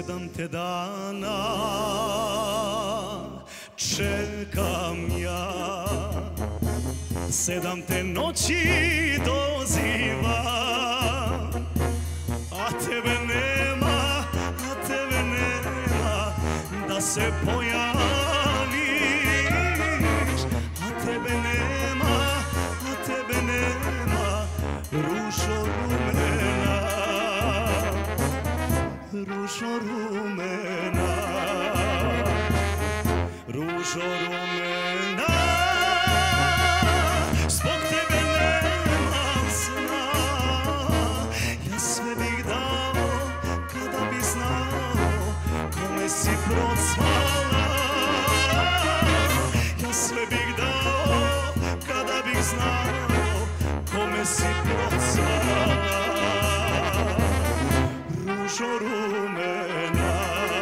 7 te dana čekam ja, 7 te noći dozivam, a tebe nema, da se pojaviš, a tebe nema, ružo rumena, ružo rumena, ružo rumena. Zbog tebe nemam sna, ja sve bih dao kada bi znao kome si procvala. Ja sve bih dao kada bih znao kome si procvala. Ružo rumena.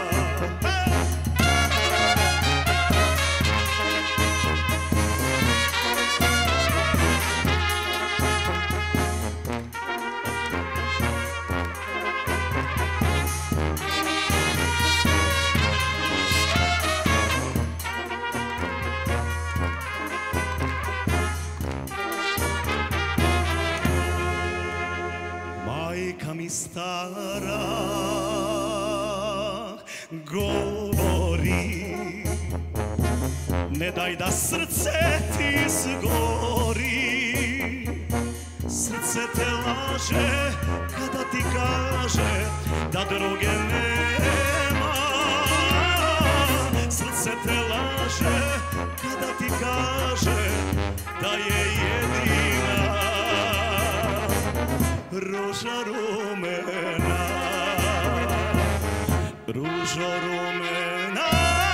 Majka mi stara govori, ne daj da srce ti zgori. Srce te laže kada ti kaže da druge nema. Srce te laže kada ti kaže da je jedina. Ruža rumena, ružo rumena.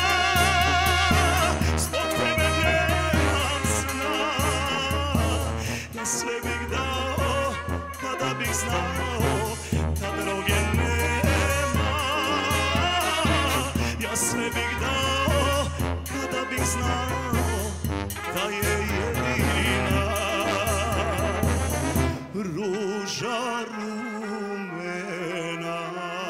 Zbog tebe nemam sna, ja sve bih dao kada bih znao da droge nema. Ja sve bih dao kada bih znao da je jedina. Ruža rumena.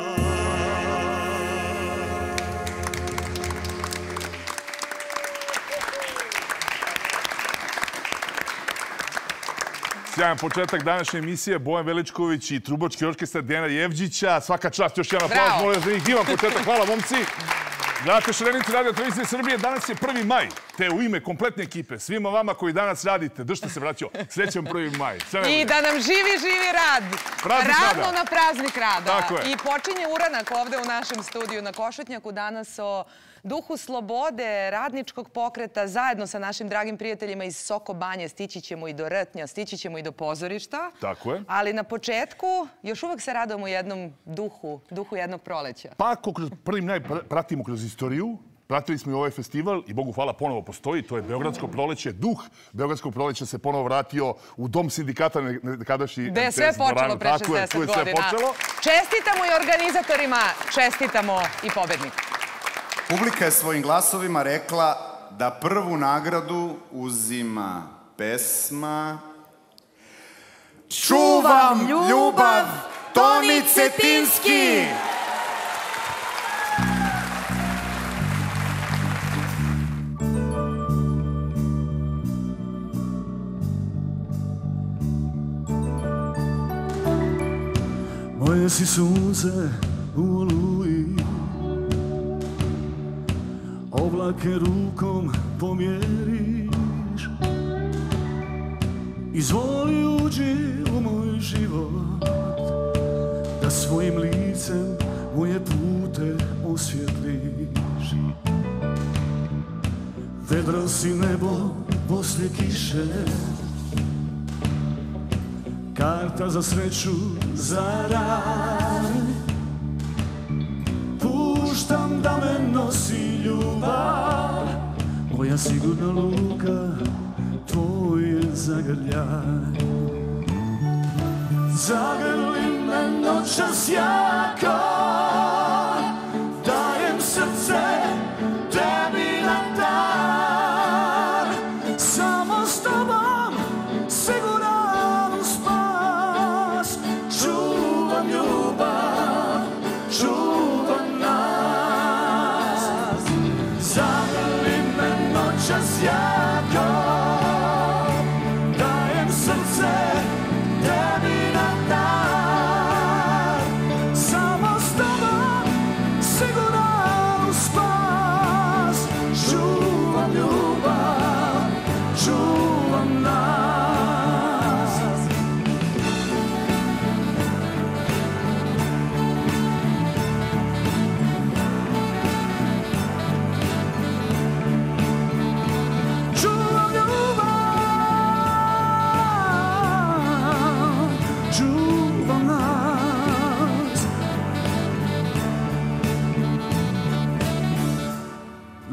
Sjajan početak današnje emisije. Bojan Veličković i Trubački orkestar Dejana Jevđića. Svaka čast, još jedan aplauz, molim za njih. Divan početak, hvala momci. Gledate Šarenicu Radio televizije Srbije. Danas je 1. maj, te u ime kompletne ekipe, svima vama koji danas radite, držite se, braćo, srećan 1. maj. I da nam živi rad. Ravno na praznik rada. Tako je. I počinje uranak ovde u našem studiju na Košutnjaku danas o duhu slobode, radničkog pokreta, zajedno sa našim dragim prijateljima iz Soko Banje. Stići ćemo i do Rtnja, stići ćemo i do pozorišta. Tako je. Ali na početku još uvek se radujemo jednom duhu jednog proleća. Pa ako kroz 1. maj pratimo kroz istoriju, pratili smo i ovaj festival i Bogu hvala ponovo postoji, to je Beogradsko proleće. Duh Beogradskog proleća se ponovo vratio u dom sindikata nekadašnji. Gde je sve počelo pre 60 godina. Čestitamo i organizatorima, čestitamo i pobedniku. Publika je svojim glasovima rekla da prvu nagradu uzima pesma Čuvam ljubav, Toni Cetinski! Moje si sunce u oluji, oblake rukom pomjeriš. Izvoli uđi u moj život, da svojim licem moje pute osvjetliš. Vedro si nebo poslije kiše, karta za sreću za raj. Puštam da me nosi ljubav, moja sigurna luka, tvoj je zagrljaj. Zagrli me noćas jako, dajem srce tebi na dar. Samo s tobom siguran u spas. Čuvam ljubav, čuvam nas.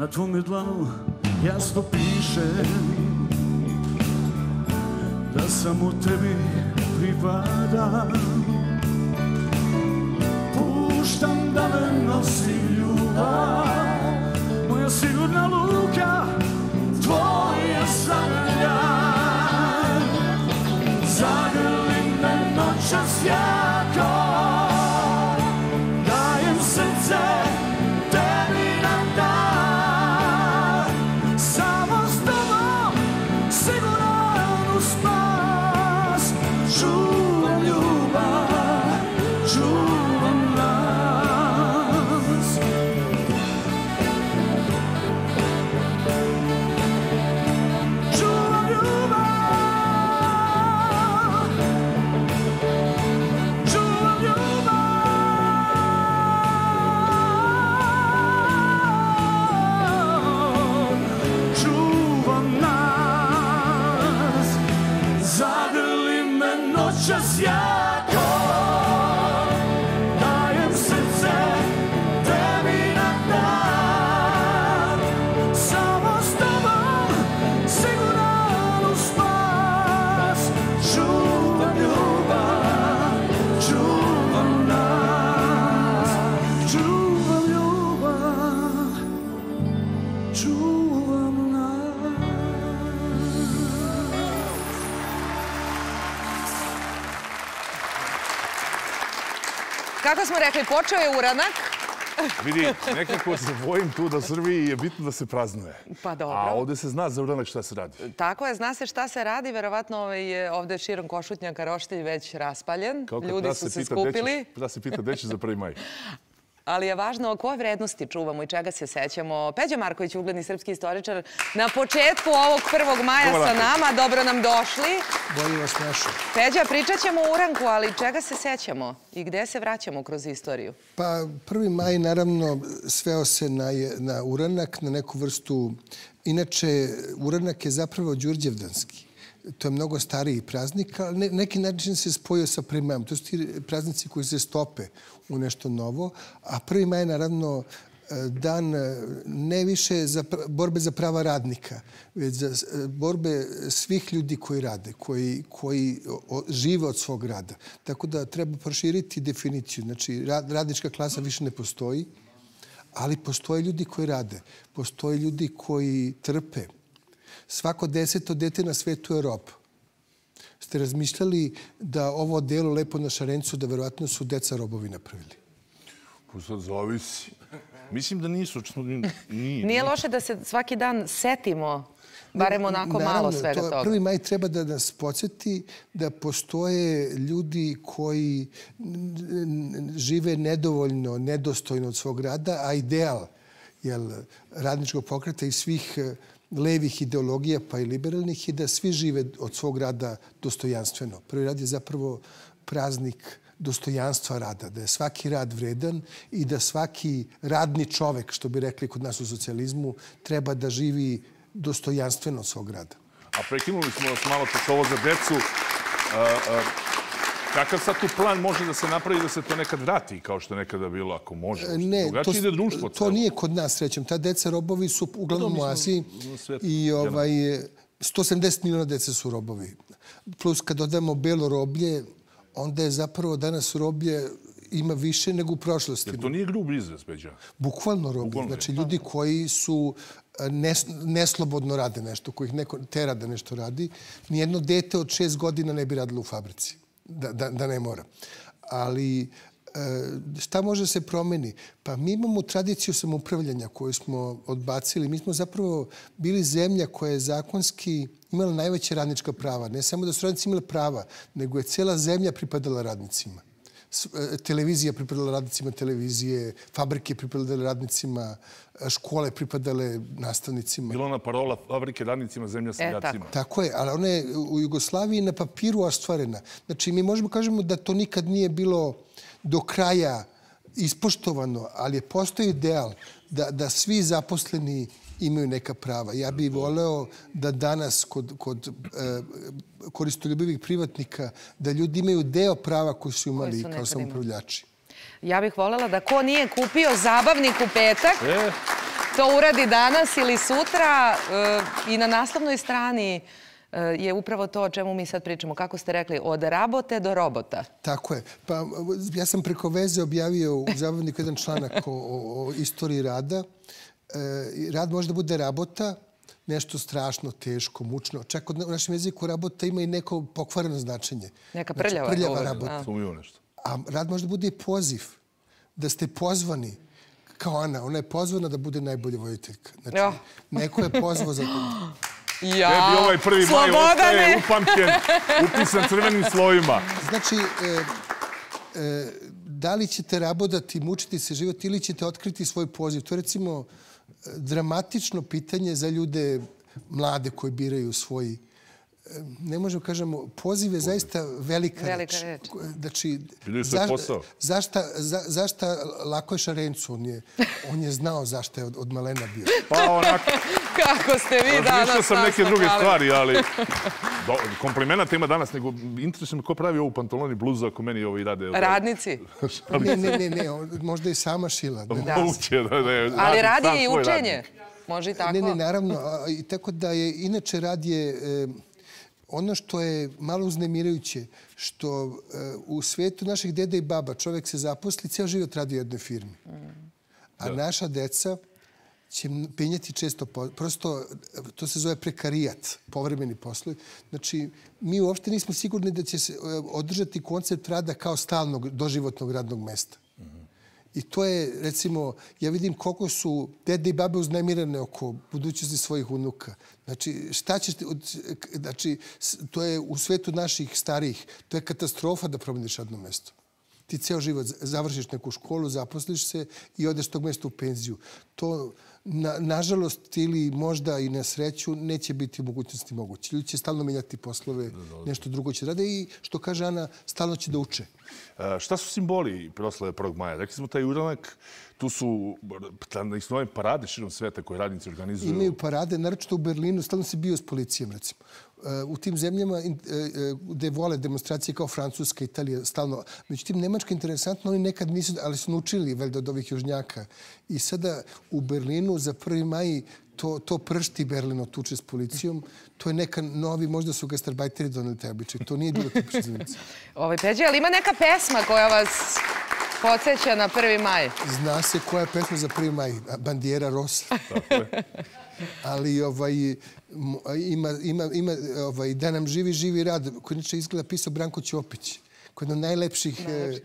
na tvome dlanu jasno piše da samo tebi pripadam. Puštam da me nosi ljubav, moja sigurna luka, tvoja sanjanja. Zagrli me noćas jako, dajem srce tebi na dar. Samo s tobom siguran u spas. Čuvam ljubav, čuvam nas. Čuvam ljubav, čuvam ljubav. Čuvam nas. Zagrli me noćas jako, dajem srce tebi na dar. Samo s tobom siguran u spas. Čuvam ljubav, čuvam nas. Čuvam ljubav, čuvam nas. Kako smo rekli, počeo je uranak. Vidi, nekako se bojim tu da u Srbiji je bitno da se praznuje. Pa dobro. A ovde se zna za uranak šta se radi. Tako je, zna se šta se radi. Verovatno je ovde širom Košutnjaka roštilj već raspaljen. Ljudi su se skupili. Da se pita gde će za 1. maj. Ali je važno koje vrednosti čuvamo i čega se sećamo. Peđa Marković, ugledni srpski istoričar, na početku ovog 1. maja sa nama. Dobro nam došli. Bolje vas našao. Peđa, pričat ćemo o uranku, ali čega se sećamo i gde se vraćamo kroz istoriju? Pa 1. maj naravno sveo se na uranak, na neku vrstu... Inače, uranak je zapravo đurđevdanski. To je mnogo stariji praznik, ali neki način se spojio sa 1. majom. To su ti praznici koji se stope u nešto novo. A 1. maj je naravno dan ne više za borbe za prava radnika, već za borbe svih ljudi koji rade, koji žive od svog rada. Tako da treba proširiti definiciju. Znači, radnička klasa više ne postoji, ali postoje ljudi koji rade. Postoje ljudi koji trpe. Svako 10. dete na svetu je rob. Ste razmišljali da ovo delo lepo na Šarencu, da verovatno su deca robovi napravili? Pa sad zavisi. Mislim da nisu. Nije loše da se svaki dan setimo, barem onako malo svega toga. 1. maj treba da nas podsjeti da postoje ljudi koji žive nedovoljno, nedostojno od svog rada, a ideal radničkog pokreta i svih levih ideologija, pa i liberalnih, je da svi žive od svog rada dostojanstveno. Prvi rad je zapravo praznik dostojanstva rada, da je svaki rad vredan i da svaki radni čovek, što bi rekli kod nas u socijalizmu, treba da živi dostojanstveno od svog rada. A prekinuli smo vas malo ovo za decu. Kakav sad tu plan može da se napravi da se to nekad vrati, kao što je nekada bilo, ako može? Ne, to nije kod nas, srećem. Ta deca robovi su uglavnom u Aziji i 170 miliona dece su robovi. Plus kad dodamo belo roblje, onda je zapravo danas roblje ima više nego u prošlosti. Jer to nije grub izraz, Peđa? Bukvalno roblje. Znači ljudi koji su neslobodno rade nešto, kojih neko tera da nešto radi. Nijedno dete od 6 godina ne bi radilo u fabrici. Da ne mora. Ali šta može se promeni? Pa mi imamo tradiciju samoupravljanja koju smo odbacili. Mi smo zapravo bili zemlja koja je zakonski imala najveće radnička prava. Ne samo da su radnici imali prava, nego je cijela zemlja pripadala radnicima. Televizija pripadala radnicima televizije, fabrike pripadale radnicima, škole pripadale nastavnicima. Bila ona parola fabrike radnicima, zemlja seljacima. Tako je, ali ona je u Jugoslaviji na papiru ostvarena. Znači, mi možemo kažemo da to nikad nije bilo do kraja ispoštovano, ali je postoji ideal da svi zaposleni imaju neka prava. Ja bih voleo da danas kod koristoljubivih privatnika da ljudi imaju deo prava koji su imali kao samoupravljači. Ja bih voljela da ko nije kupio zabavnik u petak, to uradi danas ili sutra i na naslovnoj strani je upravo to o čemu mi sad pričamo. Kako ste rekli, od rabote do robota. Tako je. Pa ja sam preko veze objavio u Zabavniku jedan članak o istoriji rada. Rad može da bude rabota, nešto strašno, teško, mučno. Čak u našem jeziku rabota ima i neko pokvareno značenje. Neka prljava. Znači, prljava rabota. Nešto. A rad može da bude i poziv. Da ste pozvani, kao Ana, ona je pozvana da bude najbolja voditeljka. Znači, neko je pozvao za to. Ja, tebi ovaj 1. maj ostaje upamćen, upisan crvenim slovima. Znači, da li ćete rabodati, mučiti se život ili ćete otkriti svoj poziv? To je recimo dramatično pitanje za ljude mlade koji biraju svoj... Ne možemo kažemo, poziv je zaista velika reč. Znači, zašta Lakoj Šarencu? On je znao zašta je od malena bio. Pa onako... Kako ste vi danas... Razmišljao sam neke druge stvari, ali... Komplimenata ima danas, nego interesuje me ko pravi ovu pantaloni bluzu ako meni ovo i rade. Radnici? Ne, možda i sama šila. Moguće, da. Ali rad je i učenje. Može i tako. Ne, naravno. Tako da je, inače rad je... Ono što je malo uznemirajuće, što u svijetu naših deda i baba čovjek se zaposli, ceo život radi u jednoj firmi. A naša deca će penjati često... Prosto, to se zove prekarijat, povremeni poslovi. Znači, mi uopšte nismo sigurni da će se održati koncept rada kao stalnog doživotnog radnog mesta. I to je, recimo, ja vidim koliko su dede i babe uznemirane oko budućnosti svojih unuka. Znači, šta ćeš... Znači, to je u svetu naših starijih. To je katastrofa da promeniš radno mesto. Ti ceo život završiš neku školu, zaposliš se i odeš tog mesta u penziju. To, nažalost, ili možda i na sreću, neće biti u mogućnosti moguće. Ljudi će stalno menjati poslove, nešto drugo će rade i, što kaže Ana, stalno će da uče. Šta su simboli proslave 1. maja? Rekli smo taj uranak, tu su nove parade širom sveta koje radnici organizuju. Imaju parade, naročito u Berlinu, stalno se bio s policijom, recimo. U tim zemljama gde vole demonstracije kao Francuska, Italija, stalno. Međutim, Nemačka je interesantno, oni nekad nisu, ali su naučili valjda od ovih južnjaka. I sada u Berlinu za 1. maj to pršti Berlin tuče s policijom. To je neka novi, možda su gastarbajteri doneli taj običaj. To nije bilo tipično zimnica. Peđe, ali ima neka pesma koja vas podsjeća na 1. maj? Zna se koja je pesma za 1. maj. Bandiera Rosa. Tako je. Ali ima da nam živi rad, koji inače izgleda pisao Branko Ćopić, koji je od najlepših,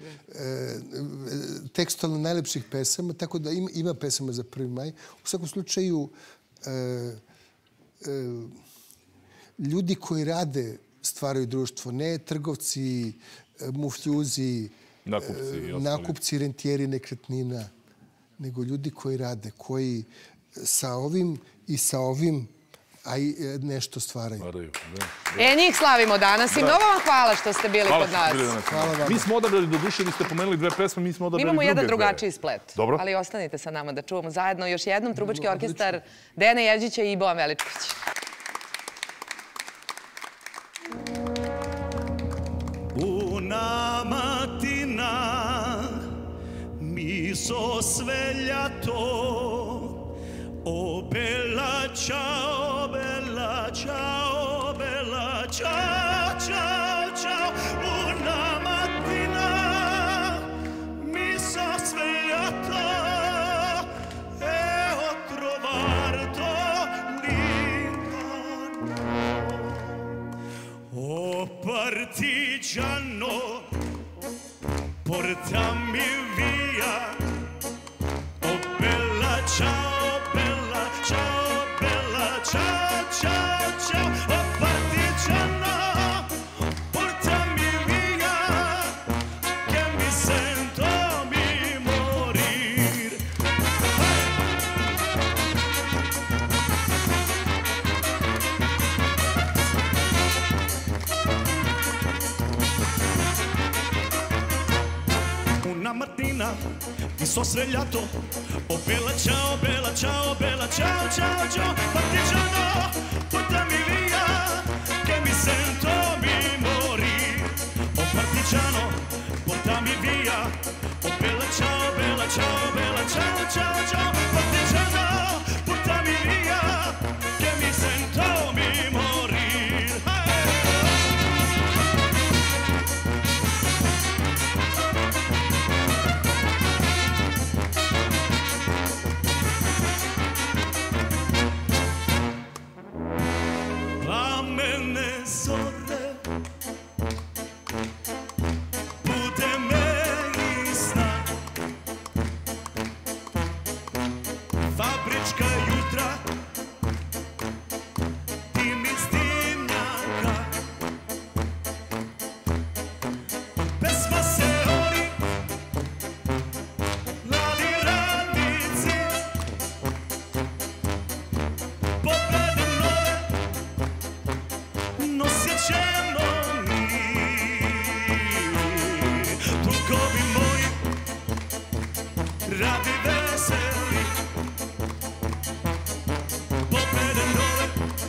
tekstualno najlepših pesama, tako da ima pesama za 1. maj. U svakom slučaju, ljudi koji rade stvaraju društvo, ne trgovci, mufljuzi, nakupci, rentijeri nekretnina, nego ljudi koji rade, koji sa ovim i sa ovim, a i nešto stvaraju. Njih slavimo danas i mnogo vam hvala što ste bili kod nas. Hvala vam. Mi smo odabrali, do duše, vi ste pomenuli 2 pesme, mi smo odabrali druge 2. Imamo jedan drugačiji splet. Dobro. Ali ostanite sa nama da čuvamo zajedno još jednom Trubački orkestar Dejana Jevđića i Bojan Veličković. Una mattina mi so svegliato. Oh bella ciao, bella ciao, bella ciao, ciao, ciao. Una mattina mi so svegliato e ho trovato l'inganno. Oh partigiano, portami via. Oh bella ciao. Ciao, bella, ciao, ciao, ciao, oh partigiano, portami via, che mi sento mi morir. Una mattina mi sono svegliato, oh bella ciao, bella ciao, bella ciao, ciao, ciao, partigiano, portami via, che mi sento mi morir. Oh partigiano, portami via, oh bella ciao, bella ciao, bella ciao, ciao, ciao, partigiano, radi veseli, pobede nove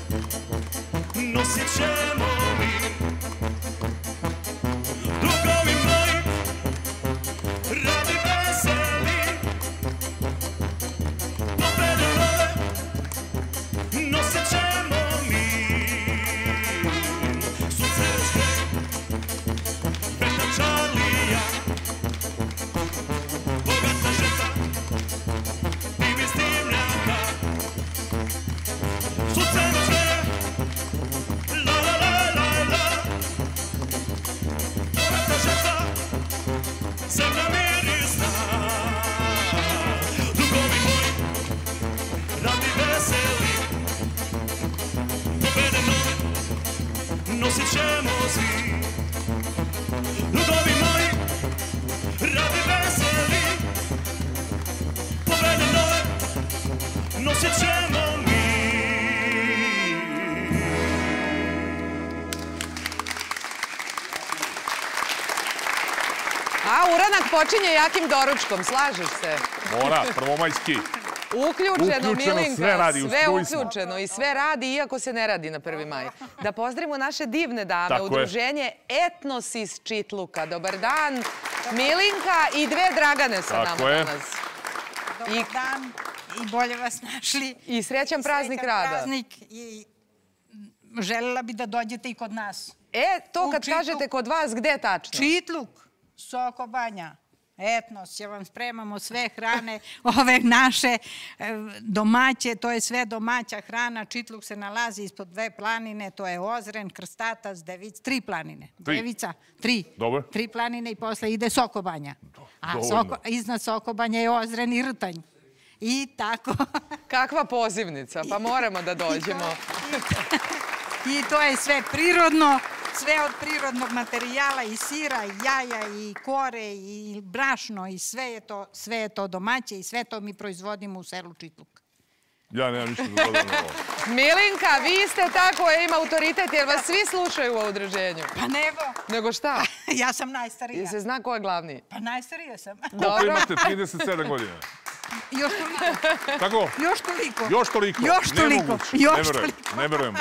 nosit ćemo mi. Drugovi moji, radi veseli, pobede nove nosit ćemo mi. Sunce još gre, vetar čalija, bogata žeta, divih stimljaka. Sunce još gre, la la la la la, bogata žeta, zemlja mirisna. Drugovi moji, radi veseli, pobede nove nosit ćemo svi. Drugovi moji, radi veseli, pobede nove nosit ćemo mi. A uranak počinje jakim doručkom, slažeš se? Mora, prvomajski. Uključeno, Milinka, sve radi, sve ustruji smo. uključeno i sve radi, iako se ne radi na 1. maj. Da pozdravimo naše divne dame, Tako je. udruženje Etnos iz Čitluka. Dobar dan, Milinka i 2 Dragane sa nama Tako je. danas. Dobar dan i bolje vas našli. I srećan praznik Srećan rada. praznik i željela bi da dođete i kod nas. To U kad Čitluk. kažete kod vas, gde tačno? Čitluk, Soko Banja, Etnos, će vam spremamo sve hrane, ove naše domaće, to je sve domaća hrana. Čitluk se nalazi ispod 2 planine, to je Ozren, Krstatac, Devic, 3 planine. Devica, 3. Dobro. 3 planine i posle ide Soko Banja. A dovoljno. iznad Soko Banja je Ozren i Rtanj. I tako. Kakva pozivnica, pa moramo da dođemo. I to je sve prirodno, sve od prirodnog materijala, i sira, i jaja, i kore, i brašno, i sve je to domaće i sve to mi proizvodimo u selu Čitluk. Ja nemam ništa da dodam na ovo. Milinka, vi ste ta koja ima autoritet, jer vas svi slušaju u udruženju. Pa nego, Nego šta? ja sam najstarija. Jel se zna ko je glavni? Pa najstarija sam. Koliko imate? 37 godina. Još toliko. Tako? Još toliko. Još toliko? Još toliko. Nemoguće. Još Ne verujem. toliko. Ne verujem.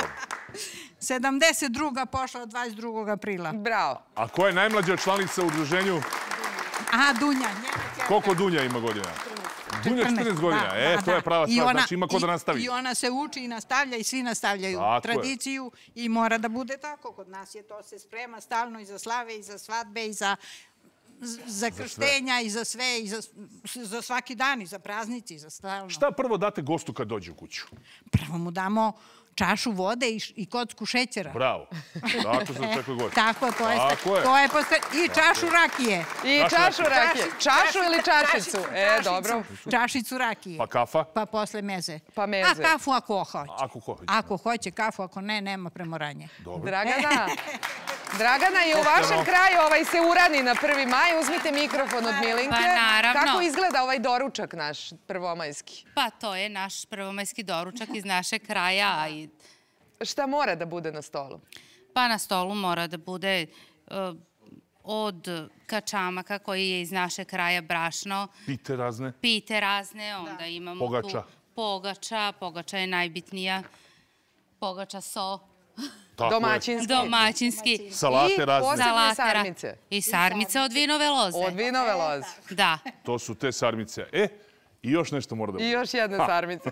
72. pošla od 22. aprila. Bravo. A ko je najmlađa članica u udruženju? Aha, Dunja. Koliko Dunja ima godina? Dunja 14 godina. To je prava stvar. Znači ima ko da nastavi. I ona se uči i nastavlja i svi nastavljaju tradiciju i mora da bude tako. Kod nas je to se sprema stalno i za slave i za svadbe i za krštenja i za sve i za svaki dan i za praznici i za stalno. Šta prvo date gostu kad dođe u kuću? Prvo mu damo čašu vode i kocku šećera. Bravo. Tako sam očekao gost. Tako, to je i čašu rakije. I čašu rakije. Čašu ili čašicu? Dobro. Čašicu rakije. Pa kafa? Pa posle meze. Pa meze. A kafu ako hoće. Ako hoće. Ako hoće kafu, ako ne, nema premoranje. Dragana, i u vašem kraju se urani na 1. maj. Uzmite mikrofon od Milinke. Pa naravno. Kako izgleda ovaj doručak naš prvomajski? Pa to je naš prvomajski doručak iz našeg kraja. Šta mora da bude na stolu? Pa na stolu mora da bude od kačamaka koji je iz našeg kraja brašno. Pite razne. Onda imamo Pogača. Tu pogača je najbitnija. Pogača so. Domaćinski. Salate razne. I posebne sarmice. I sarmice od vinove loze. Od vinove loze. Da. To su te sarmice. I još nešto mora da bude. I još jedne sarmice.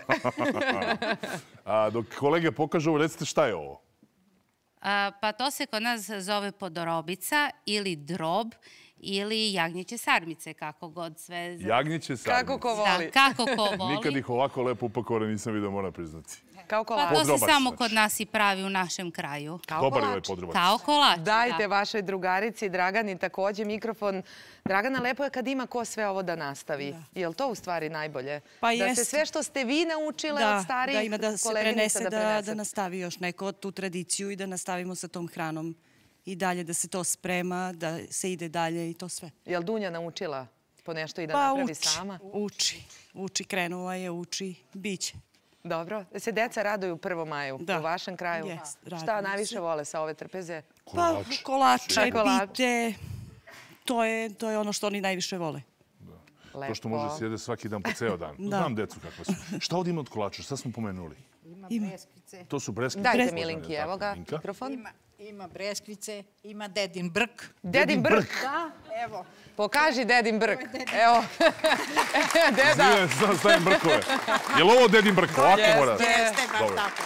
Dok kolege pokažu, recite šta je ovo? Pa to se kod nas zove podorobica ili drob ili jagnjeće sarmice, kako god sve. Jagnjeće sarmice. Kako ko voli. Kako ko voli. Nikad ih ovako lepo upakovane nisam vidio, moram priznati. Kao kolač. Pa to se samo kod nas i pravi u našem kraju. Dobar je ovaj podrobac. Kao kolač. Dajte vašoj drugarici Dragani takođe mikrofon. Dragana, lepo je kad ima ko sve ovo da nastavi. Je li to u stvari najbolje? Da se sve što ste vi naučile od starijih koleginica da prenese. Da nastavi još neko tu tradiciju i da nastavimo sa tom hranom i dalje da se to sprema, da se ide dalje i to sve. Je li Dunja naučila po nešto i da napravi sama? Uči, krenula je, uči, biće. Dobro. Da se deca raduju 1. maju u vašem kraju. Šta najviše vole sa ove trpeze? Pa kolače, pite, to je ono što oni najviše vole. To što može se jede svaki dan po ceo dan. Znam decu kakva su. Šta ovdje ima od kolača? Šta smo pomenuli? Ima breskvice. To su breskvice. Dajte Milinki, evo ga, mikrofon. Ima breskvice, ima dedin brk. Dedin brk? Da, evo. Pokaži dedin brk. Evo. Deda. Stavim brkove. Je li ovo dedin brk? Ovako mora? Jeste, baš tako.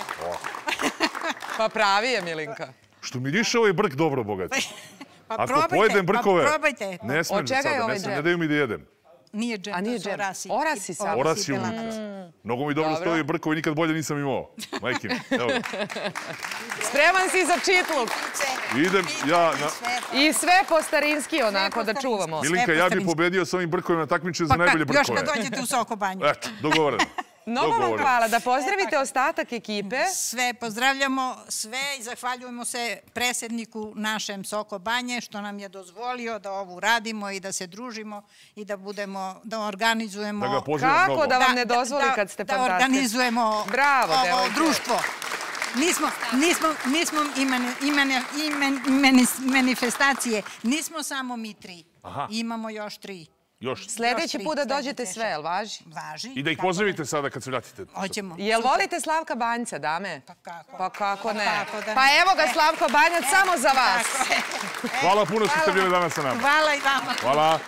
Pa pravi je, Milinka. Što miriše ovaj brk dobro, bogati. Ako pojedem brkove, ne smem sada, ne daju mi da jedem. Nije džem, to su orasi. Orasi sad. Orasi unutra. Mnogo mi dobro stoji brkovi, nikad bolje nisam imao. Majke mi, evo. Spreman si za čitluk. Idem ja na... I sve po starinski, onako, da čuvamo. Milinka, ja bih pobedio s ovim brkovima na takmičenju za najbolje brkove. Još kad dođete u Soko Banju. Eto, dogovoreno. Mnogo vam hvala. Da pozdravite ostatak ekipe. Sve pozdravljamo, sve i zahvaljujemo se predsjedniku našem Soko Banje što nam je dozvolio da ovu radimo i da se družimo i da budemo, da organizujemo... Da ga pozivam mnogo. Kako da vam ne dozvoli kad ste fantastični? Da organizujemo ovo društvo. Nismo manifestacije, nismo samo mi 3. Imamo još 3. Sljedeći put da dođete sve, jel važi? Važi. I da ih pozdravite sada kad se vratite. Hoćemo. Jel volite Slavka Banjca, dame? Pa kako? Pa kako ne? Pa evo ga Slavko Banjac samo za vas. Hvala puno što ste bili danas sa nama. Hvala i vama. Hvala.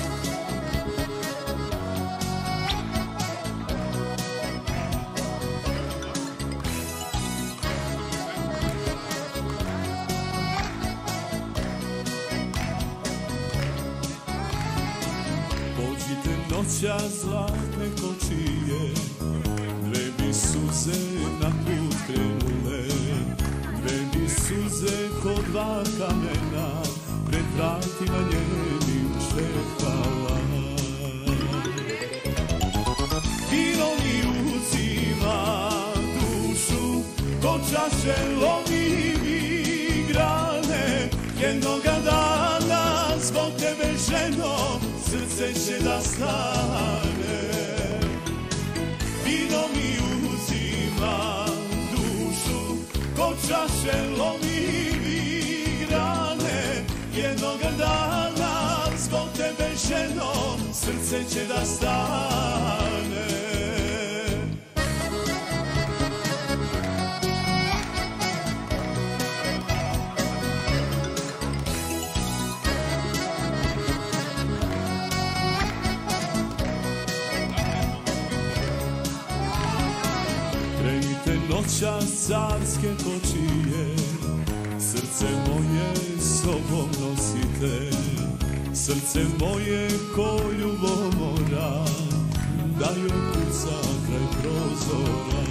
Noća zlatne kočije, dve bi suze na put krenule, dve bi suze ko dva kamena, pred vratima njenim čekala. Vino mi uzima dušu, ko čaše lomi mi grane, jednoga dana zbog tebe ženo, srce će da stane. Vino mi uzima dušu, ko čaše lomi mi grane, jednoga dana zbog tebe ženo, srce će da stane. Noća carske kočije, srce moje sobom nosite, srce moje ko ljubomora, da joj kuca kraj prozora.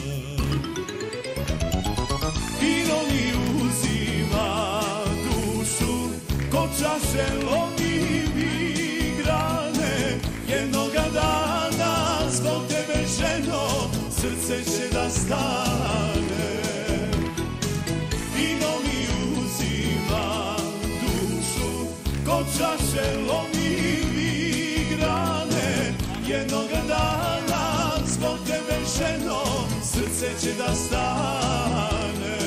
Vino mi uzima dušu, ko čaše lomi mi grane, jednoga dana zbog tebe ženo, srce će da stane. Vino mi uzima dušu, ko čaše lomi mi grane, jednoga dana zbog tebe ženo, srce će da stane.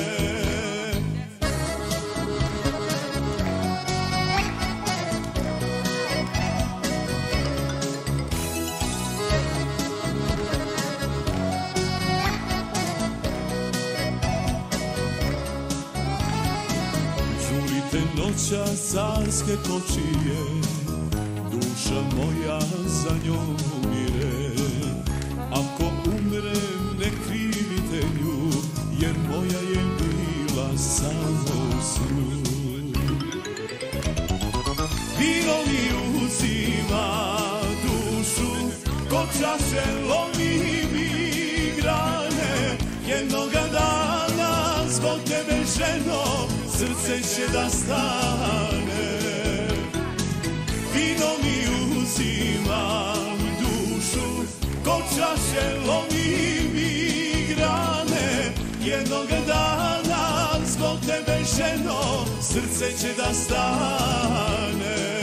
Noća carske kočije, duša moja za njom umire. Ako umrem ne krivite nju, jer moja je bila samo u snu. Vino mi uzima dušu, ko čaše lomi mi grane, jednoga dana zbog tebe ženo, srce će da stane. Vino mi uzima dušu, ko čaše lomi mi grane, jednoga dana zbog tebe ženo, srce će da stane.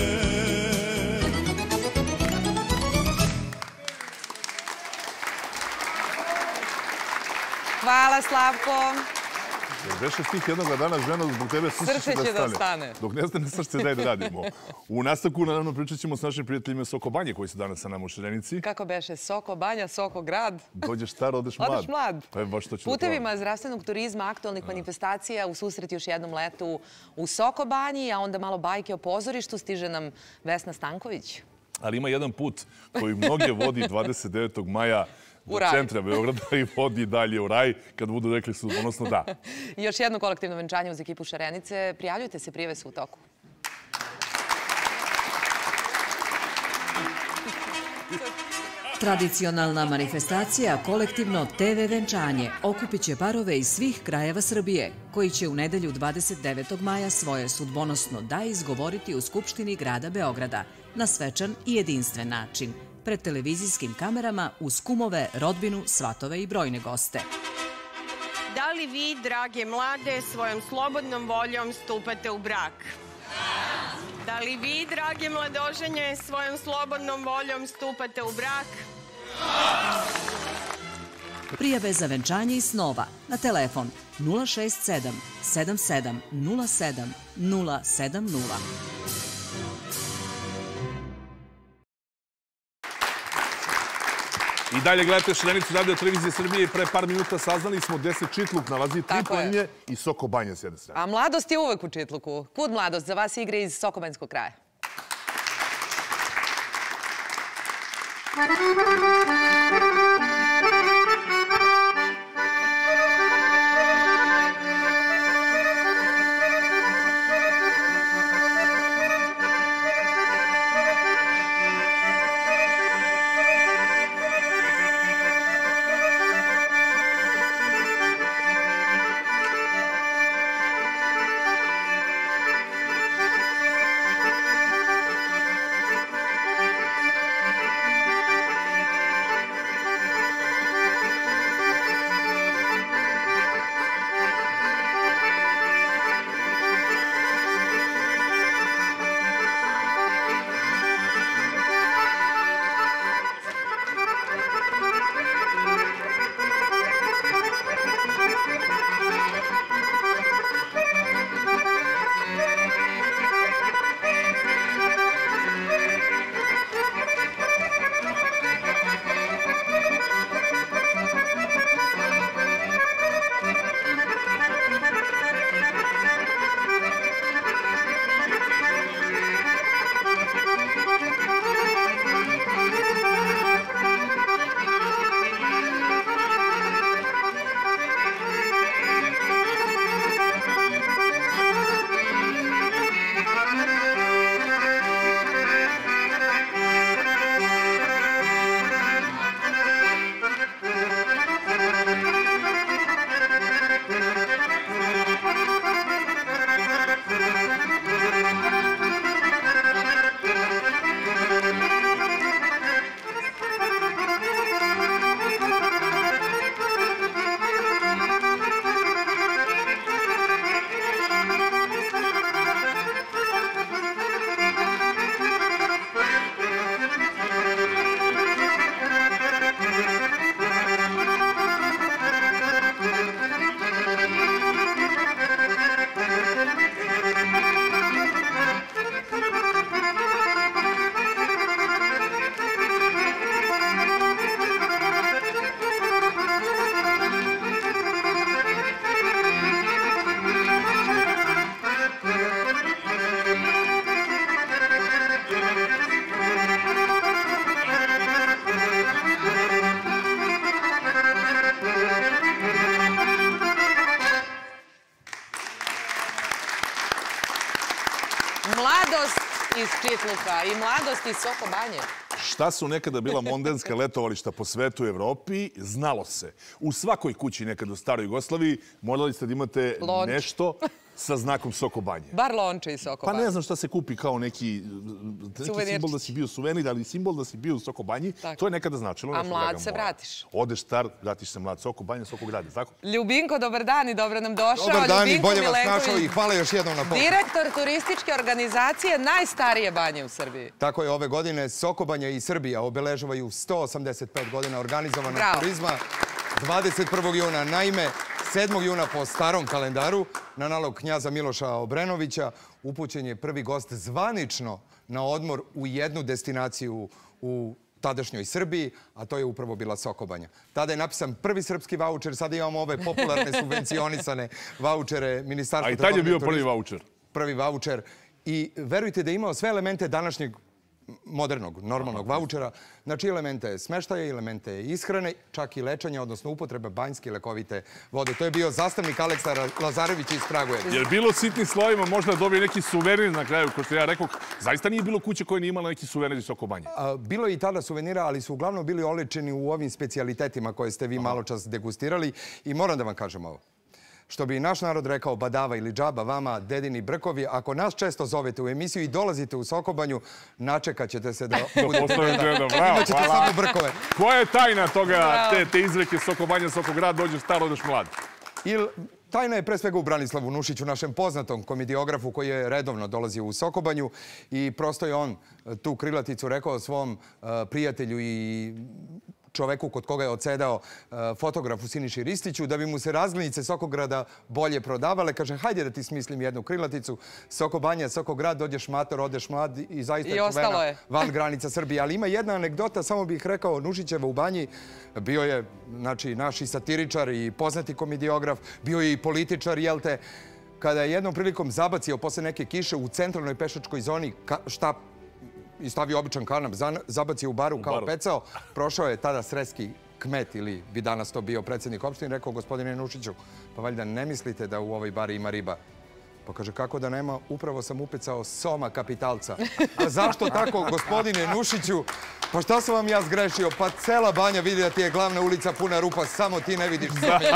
Hvala, Slavko. Beše stih jednoga dana žena zbog tebe srce će da stane. Dok ne stane srce, daj da radimo. U nastavku, naravno, pričat ćemo s našim prijateljima Soko Banje, koji su danas sa nama u Šerenici. Kako beše? Soko Banja, Soko grad. Dođeš star, odeš mlad. Odeš mlad. Pa je baš to ću da Putevima zdravstvenog turizma, aktualnih manifestacija, u susret još jednom letu u Soko Banji, a onda malo bajke o pozorištu, stiže nam Vesna Stanković. Ali ima jedan put koji mnoge vodi 29. maja do centra Beograda i vodi dalje u raj, kad budu rekli sudbonosno da. Još jedno kolektivno venčanje uz ekipu Šarenice. Prijavljujte se, prijave su u toku. Tradicionalna manifestacija kolektivno TV venčanje okupit će parove iz svih krajeva Srbije, koji će u nedelju 29. maja svoje sudbonosno da izgovoriti u Skupštini grada Beograda na svečan i jedinstven način, pred televizijskim kamerama uz kumove, rodbinu, svatove i brojne goste. Da li vi, drage mlade, svojom slobodnom voljom stupate u brak? Da li vi, drage mladoženje, svojom slobodnom voljom stupate u brak? Prijave za venčanje i snova na telefon 067 77 07 070. I dalje gledate Šerenicu Radio televizije Srbije i pre par minuta saznali smo gde se Čitluk nalazi, 3 planinje i Soko Banja s jedne strane. A mladost je uvek u Čitluku. Kud mladost? Za vas igre iz Sokobanjskog kraja. Mladost iz Čitluka i mladost iz Soko Banje. Šta su nekada bila mondenska letovališta po svetu i Evropi, znalo se. U svakoj kući nekada u staroj Jugoslaviji morali ste da imate nešto sa znakom Soko Banje. Bar lonče iz Soko Banje. Pa ne znam šta se kupi kao neki simbol da si bio suvenir, ali simbol da si bio u Soko Banji. To je nekada značilo. A mlad se vratiš. Odeš star, vratiš se mlad. Soko Banja, Soko grade, tako? Ljubinko, dobar dan i dobro nam došao. Dobar dan i bolje vas našao i hvala još jednom na pomoći. Direktor turističke organizacije najstarije banje u Srbiji. Tako je, ove godine Soko Banja i Srbija obeležavaju 185 godina organizovanog turizma. 21. juna. Naime, 7. juna po starom kalendaru, na nalog knjaza Miloša Obrenovića, upućen je prvi gost zvanično na odmor u jednu destinaciju u tadašnjoj Srbiji, a to je upravo bila Sokobanja. Tada je napisan prvi srpski vaučer, sada imamo ove popularne subvencionisane vaučere Ministarstva trgovine. A i tad je bio prvi vaučer. Prvi vaučer. I verujte da je imao sve elemente današnjeg modernog, normalnog vaučera. Znači elemente smeštaja, elemente ishrane, čak i lečenja, odnosno upotrebe banjske lekovite vode. To je bio zastavnik Aleksa Lazarević iz Kragujevca. Jer bilo sitnim slovima možda dobije neki suvenir na kraju, kao što ja rekao. Zaista nije bilo kuće koje nije imala neki suvenir iz Sokobanje. Bilo je i tada suvenira, ali su uglavnom bili olečeni u ovim specijalitetima koje ste vi malo čas degustirali. I moram da vam kažem ovo. Što bi naš narod rekao badava ili džaba vama, dedini brkovi, ako nas često zovete u emisiju i dolazite u Sokobanju, načekat ćete se da budete deda. Imaćete samo brkove. Koja je tajna toga, te izreke Sokobanja, Sokograd, dođeš staro, odeš mlad? Tajna je pre svega u Branislavu Nušiću, našem poznatom komediografu koji je redovno dolazio u Sokobanju i prosto je on tu krilaticu rekao svom prijatelju i čoveku kod koga je odsedao fotografu Siniši Ristiću, da bi mu se razglednice Sokograda bolje prodavale. Kaže, hajde da ti smislim jednu krilaticu. Sokobanja, Sokograd, dođeš mator, odeš mlad i zaista je čuvena van granica Srbije. Ali ima jedna anegdota, samo bih rekao, Nušićeva u banji bio je naš i satiričar i poznati komediograf, bio je i političar, jel te, kada je jednom prilikom zabacio posle neke kiše u centralnoj pešačkoj zoni štap i stavio običan kanap, zabacio u baru kao pecao. Prošao je tada sreski kmet ili bi danas to bio predsjednik opštine, rekao, gospodine Nušiću, pa valjda ne mislite da u ovoj bari ima riba? Pa kaže, kako da nema, upravo sam upecao soma kapitalca. A zašto tako, gospodine Nušiću? Pa šta sam vam ja zgrešio? Pa cela banja vidi da ti je glavna ulica puna rupa, samo ti ne vidiš.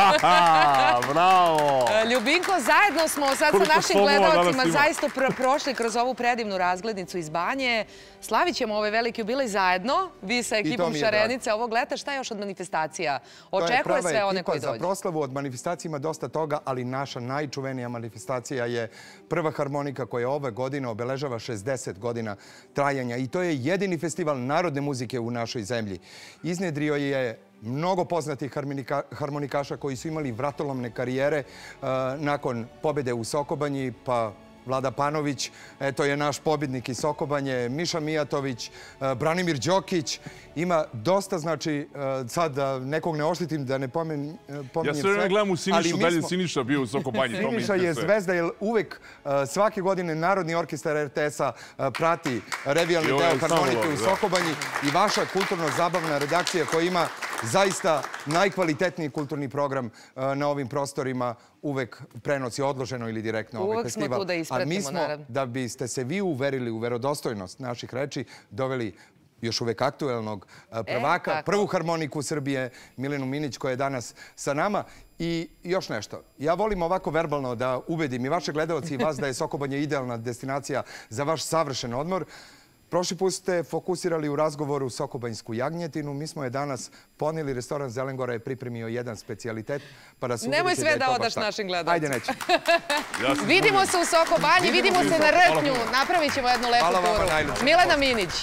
Bravo! Ljubinko, zajedno smo sad sa našim gledalcima zaista prošli kroz ovu predivnu razglednicu iz banje. Slavit ćemo ovaj veliki jubilej zajedno, vi sa ekipom Šarenice ovog leta. Šta još od manifestacija? Očekuje sve one koji dođu. Za proslavu od manifestacija ima dosta toga, ali naša najčuvenija manifestacija je prva harmonika koja ove godine obeležava 60 godina trajanja i to je jedini festival narodne muzike u našoj zemlji. Iznedrio je mnogo poznatih harmonikaša koji su imali vratolomne karijere nakon pobjede u Sokobanji, pa Vlada Panović, eto je naš pobjednik iz Sokobanje, Miša Mijatović, Branimir Đokić. Ima dosta, znači, sad da nekog ne oštitim, da ne pominjem sve. Ja sve vreme gledam u Sinišu, dalje Siniša bio u Sokobanji. Siniša je zvezda, jer uvek svake godine Narodni orkestar RTS-a prati revijalni deo harmonike u Sokobanji i vaša kulturno-zabavna redakcija koja ima zaista najkvalitetniji kulturni program na ovim prostorima uvek prenosi odloženo ili direktno ovaj festival. Uvek smo tu da ispratimo, naravno. A mi smo, da biste se vi uverili u verodostojnost naših reči, doveli još uvek aktuelnog prvaka, prvu harmoniku Srbije, Milenu Minić, koja je danas sa nama. I još nešto. Ja volim ovako verbalno da ubedim i vaše gledalci i vas da je Sokobanja idealna destinacija za vaš savršen odmor. Prošli put ste fokusirali u razgovoru Sokobanjsku jagnjetinu. Mi smo je danas poneli. Restoran Zelengora je pripremio jedan specijalitet. Nemoj sve da odaš našim gledalcima. Ajde, neću. Vidimo se u Sokobanji, vidimo se na Rtnju. Napravit ćemo jednu lepu turu. Milena Minić.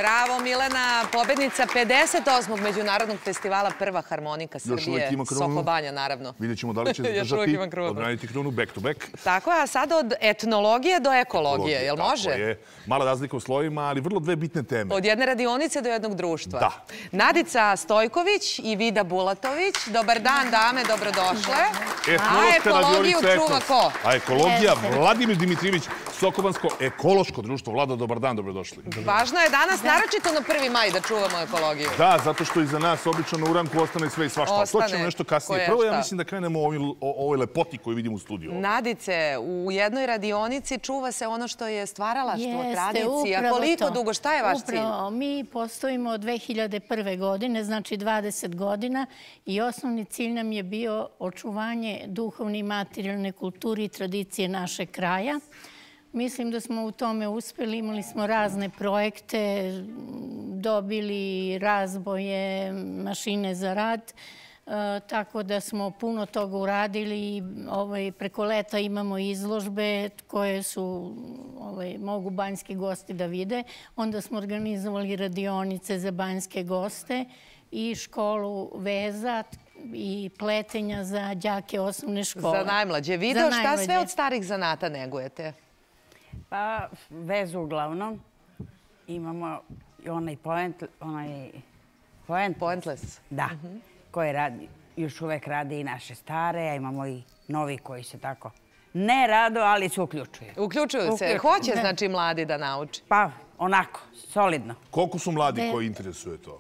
Bravo, Milena, pobednica 58. Međunarodnog festivala Prva harmonika Srbije. Soko Banja, naravno. Vidjet ćemo da li će zadržati, odbraniti krunu back to back. Tako je, a sada od etnologije do ekologije, jel može? Tako je. Mala razlika u slojima, ali vrlo dve bitne teme. Od jedne radionice do jednog društva. Da. Nadica Stojković i Vida Bulatović. Dobar dan, dame, dobrodošle. A ekologiju čuva ko? A ekologija, Vladimir Dimitrijević, Sokobansko ekološko društvo. Vlado, dobar dan, dobrodošli. Važno je danas, naročito na 1. maj, da čuvamo ekologiju. Da, zato što iza nas obično na uranku ostane sve i svašta. To ćemo nešto kasnije. Prvo ja mislim da krenemo o ovoj lepoti koju vidimo u studiju. Nadice, u jednoj radionici čuva se ono što je stvaralaštvo, tradicija. Koliko dugo? Šta je vaš cilj? Upravo, mi postojimo od 2001. godine, znači 20 godina i osnovni cilj nam je bio očuvanje duhovne i materijalne kulture i tradicije našeg kraja. Mislim da smo u tome uspeli, imali smo razne projekte, dobili razboje, mašine za rad, tako da smo puno toga uradili. Preko leta imamo izložbe koje mogu banjski gosti da vide. Onda smo organizovali radionice za banjske goste i školu veza i pletenja za đake osnovne škole. Za najmlađe. Video, šta sve od starih zanata negujete? Pa, vezu uglavnom. Imamo onaj pointless. Da, koji još uvek radi i naše stare, a imamo i novi koji se tako ne rado, ali se uključuju. Uključuju se. Hoće, znači, mladi da nauči? Pa, onako, solidno. Koliko su mladi koji interesuje to?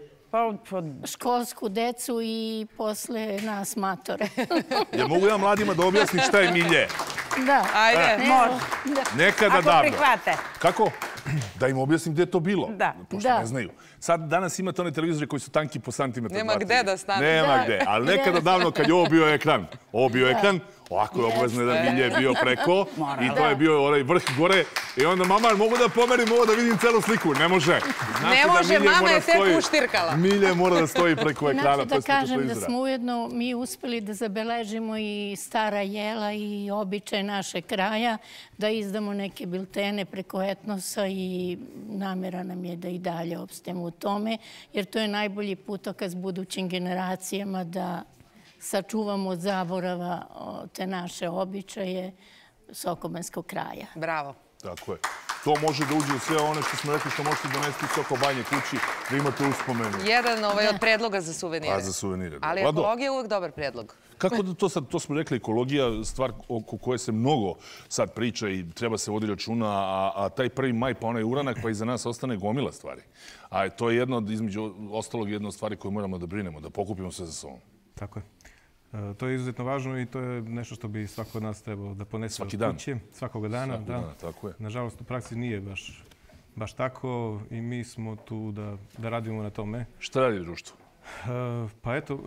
Školsku decu i posle nas matore. Ja mogu ja mladima da objasnim šta je milje? Da. Ajde. Može. Nekada davno. Ako prihvate. Kako? Da im objasnim gde je to bilo. Da. Pošto ne znaju. Sad, danas imate one televizore koji su tanki po santimetar. Nema gde da stane. Nema gde. Ali nekada davno, kad je ovo bio ekran, ovako je obavezno jedan milje bio preko i to je bio onaj vrh gore. I onda, mama, mogu da pomerim ovo da vidim celu sliku? Ne može. Ne može, mama je tek uštirkala. Milje mora da stoji preko ekrana. Znači da kažem da smo ujedno mi uspeli da zabeležimo i stara jela i običaje naše kraja, da izdamo neke biltene preko etnosa i namera nam je da i dalje opstemo u tome, jer to je najbolji putokaz budućim generacijama da sačuvamo od zaborava te naše običaje sokobanskog kraja. Bravo. Tako je. To može da uđe u sve one što smo rekli što možete donesti Soko Banje kući da imate uspomenu. Jedan od predloga za suvenire. A za suvenire. Ali ekologija je uvek dobar predlog. Kako da to sad, to smo rekli, ekologija, stvar oko koje se mnogo sad priča i treba se voditi računa, a taj 1. maj pa onaj uranak pa iza nas ostane gomila stvari. A to je jedno, između ostalog, jedna od stvari koju moramo da brinemo, da pokupimo sve za sobom. Tako je. To je izuzetno važno i to je nešto što bi svako od nas trebao da ponese od kuće. Svakoga dana. Tako je. Nažalost, u praksi nije baš tako i mi smo tu da radimo na tome. Šta radi društvo? Pa eto,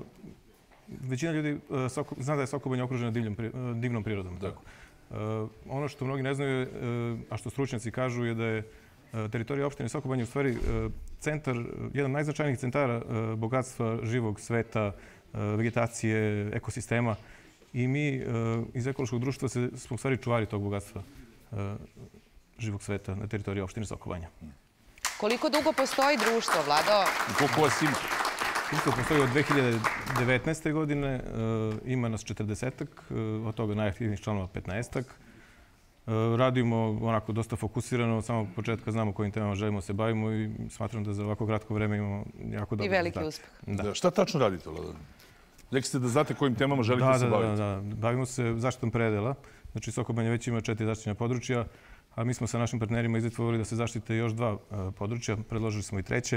većina ljudi zna da je Soko Banja okružena divnom prirodom. Ono što mnogi ne znaju, a što stručnjaci kažu, je da je teritorija opštine Soko Banja u stvari centar, jedan od najznačajnijih centara bogatstva živog sveta, vegetacije, ekosistema. I mi iz ekološkog društva smo u stvari čuvari tog bogatstva živog sveta na teritoriji opštine Soko Banja. Koliko dugo postoji društvo, Vlado? Koliko vas ima? Društvo postoji od 2019. godine, ima nas 40-ak, od toga najaktivnijih članova 15-ak. Radimo onako dosta fokusirano, samo od početka znamo kojim temama želimo se bavimo i smatram da za ovako kratko vreme imamo jako dobro rezultat. I veliki uspeh. Šta tačno radite, Vlado? Rekli ste da znate kojim temama želite se baviti. Da. Bavimo se zaštitom predela. Znači, Soko Banja već ima 4 zaštićena područja, a mi smo sa našim partnerima izdvojili da se zaštite još 2 područja. Predložili smo i 3.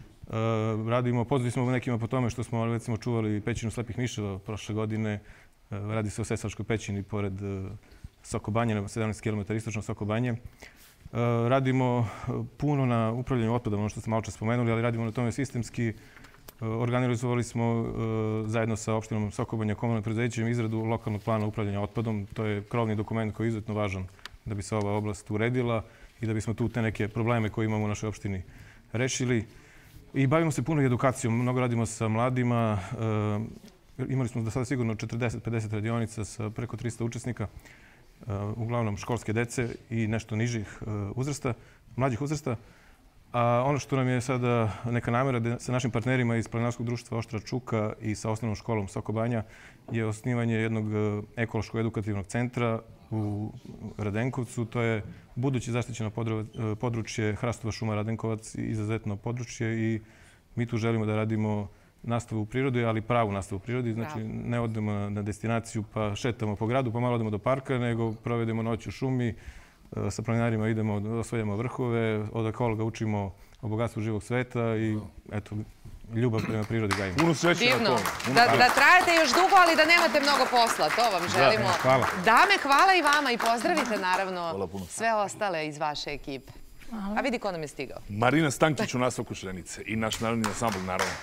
Poznati smo nekima po tome što smo recimo čuvali pećinu slepih miševa prošle godine. Radi se o Sesačkoj pećini pored Soko Banje, na 17 km istočno Soko Banje. Radimo puno na upravljanju otpadom, ono što ste malo čas spomenuli, ali radimo na tome sistemski. Organizovali smo zajedno sa opštinom Soko Banja komunalnim preduzećem izradu lokalnog plana upravljanja otpadom. To je krovni dokument koji je izuzetno važan da bi se ova oblast uredila i da bismo tu te neke probleme koje imamo u našoj opštini rešili. I bavimo se puno edukacijom. Mnogo radimo sa mladima. Imali smo do sada sigurno 40-50 radionica sa preko 300 učesnika, uglavnom školske dece i nešto nižih uzrasta, mlađih uzrasta. A ono što nam je sada neka namera sa našim partnerima iz Planinarskog društva Oštra Čuka i sa osnovnom školom Soko Banja je osnivanje jednog ekološko-edukativnog centra u Radenkovcu. To je budući zaštićeno područje Hrastova šuma Radenkovac, izuzetno područje i mi tu želimo da radimo nastavu u prirodi, ali pravu nastavu u prirodi. Znači, ne odemo na destinaciju pa šetamo po gradu, pa malo odemo do parka, nego provedemo noć u šumi. Sa planinarima idemo, osvojamo vrhove, od ekologa učimo o bogatstvu živog sveta i eto, ljubav prema prirodi gajimo. Puno sreće na to. Da trajete još dugo, ali da nemate mnogo posla. To vam želimo. Hvala. Dame, hvala i vama i pozdravite naravno sve ostale iz vaše ekipe. A vidi ko nam je stigao. Marina Stankić u nastavku Šrenice i naš narodni ansambl, naravno.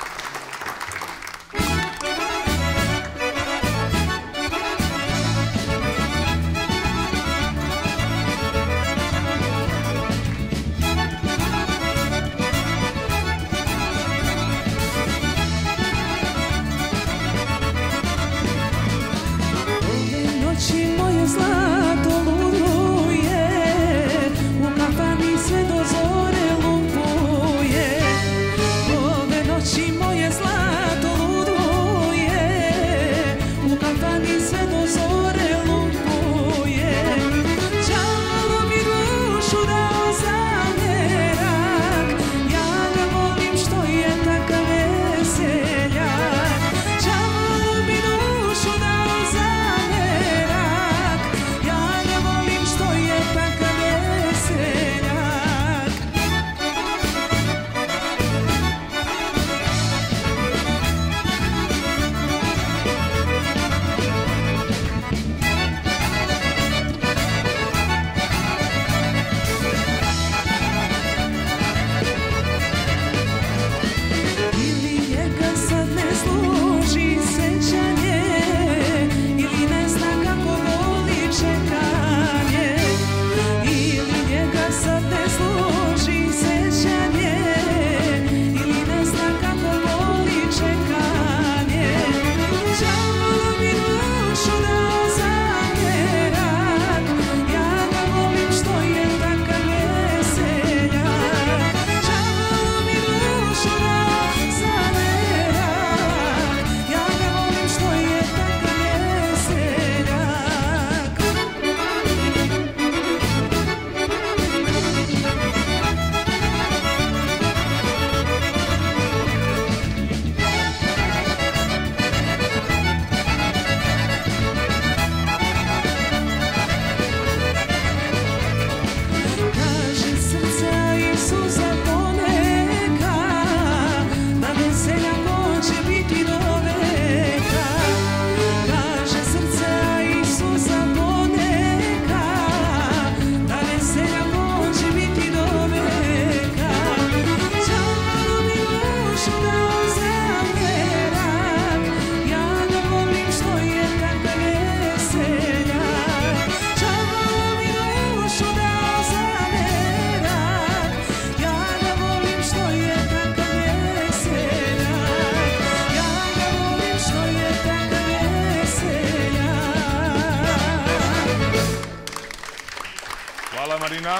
Marina.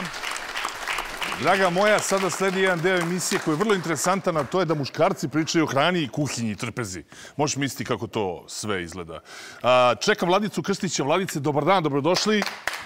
Draga moja, sada sledi jedan deo emisije koji je vrlo interesantan, a to je da muškarci pričaju o hrani i kuhinji i trpezi. Možeš misliti kako to sve izgleda. Čekam Vladicu Krstića. Vladice, dobar dan, dobrodošli.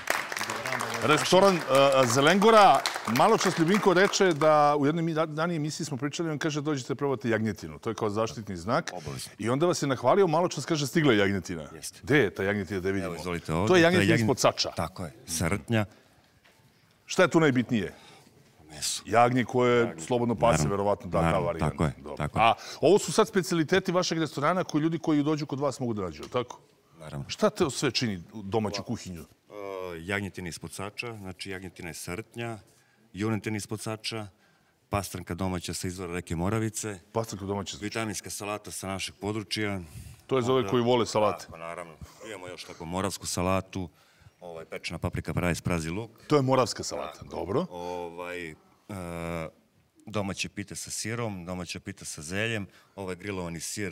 Restoran Zelengora. Malo čas Ljubinko reče da u jednoj danije emisiji smo pričali, on kaže dođite probati jagnjetinu. To je kao zaštitni znak. I onda vas je nahvalio, malo čas kaže stigla je jagnjetina. Gde je ta jagnjetina da vidimo? To je jagnjetina ispod Sača. Tako je, srtnja. Šta je tu najbitnije? Meso. Jagnje koje slobodno pase, verovatno da ta varijanta. Tako je, tako je. A ovo su sad specijaliteti vašeg restorana koji ljudi koji dođu kod vas mogu da nađu, tako? Naravno. Šta te sve čini domaću kuhinju? Jagnjetina ispod Sača, znači jagnjetina je srtnja, junetina ispod Sača, pastranka domaća sa izvora reke Moravice. Pastranka domaća. Vitaminska salata sa našeg područja. To je za ove koji vole salate. Pa naravno. Imamo još tako moravsku salatu, pečena paprika, paradajz, prazi luk. To je moravska salata, dobro. Domaće pite sa sirom, domaća pita sa zeljem, grilovani sir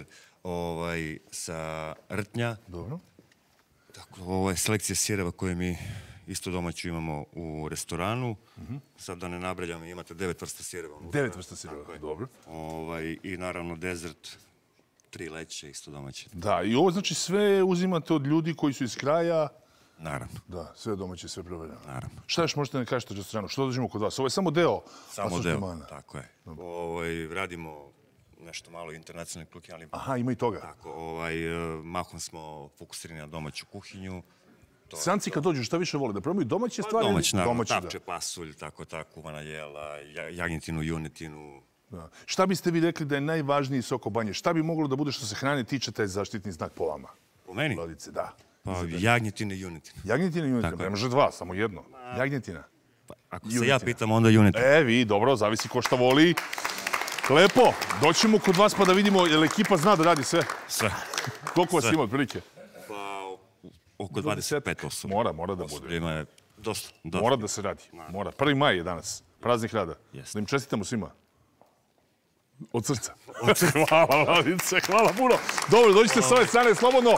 sa rtnja. Dobro. Ovo je selekcija sireva koje mi isto domaću imamo u restoranu. Sad da ne nabrajam, imate 9 vrsta sireva. 9 vrsta sireva, dobro. I naravno dezert, 3 leće, isto domaće. Da, i ovo znači sve uzimate od ljudi koji su iz kraja? Naravno. Da, sve domaće, sve provereno. Naravno. Šta još možete da kažete o restoranu? Što dođemo kod vas? Ovo je samo deo. Samo deo, tako je. Radimo nešto malo internacionalni kuhinje, ali... Aha, ima i toga. Tako, mahom smo fokusirani na domaću kuhinju. Stranci kad dođu, šta više vole? Da probaju domaće stvari? Domaće, naravno. Tapče, pasulj, tako, kuvana jela, jagnjetinu, junetinu. Šta biste vi rekli da je najvažniji Soko Banje? Šta bi moglo da bude što se hrane tiče taj zaštitni znak po vama? Po meni? Vladice, da. Pa jagnjetina i junetina. Jagnjetina i junetina, ne može dva, samo jedno. Jagnjetina. Ako se ja pitam, onda junetina. Vi, dobro, zavisi ko šta voli. Lepo, doćemo kod vas pa da vidimo, je li ekipa zna da radi sve? Sve. Koliko vas ima otprilike? Pa, oko 25 osoba. Mora da bude. Ima je dosta. Mora da se radi. Mora. 1. maj je danas. Praznik rada. Da im čestitamo svima. Od srca. Hvala, Vladice, hvala puno. Dobro, dođite s ove strane slobodno.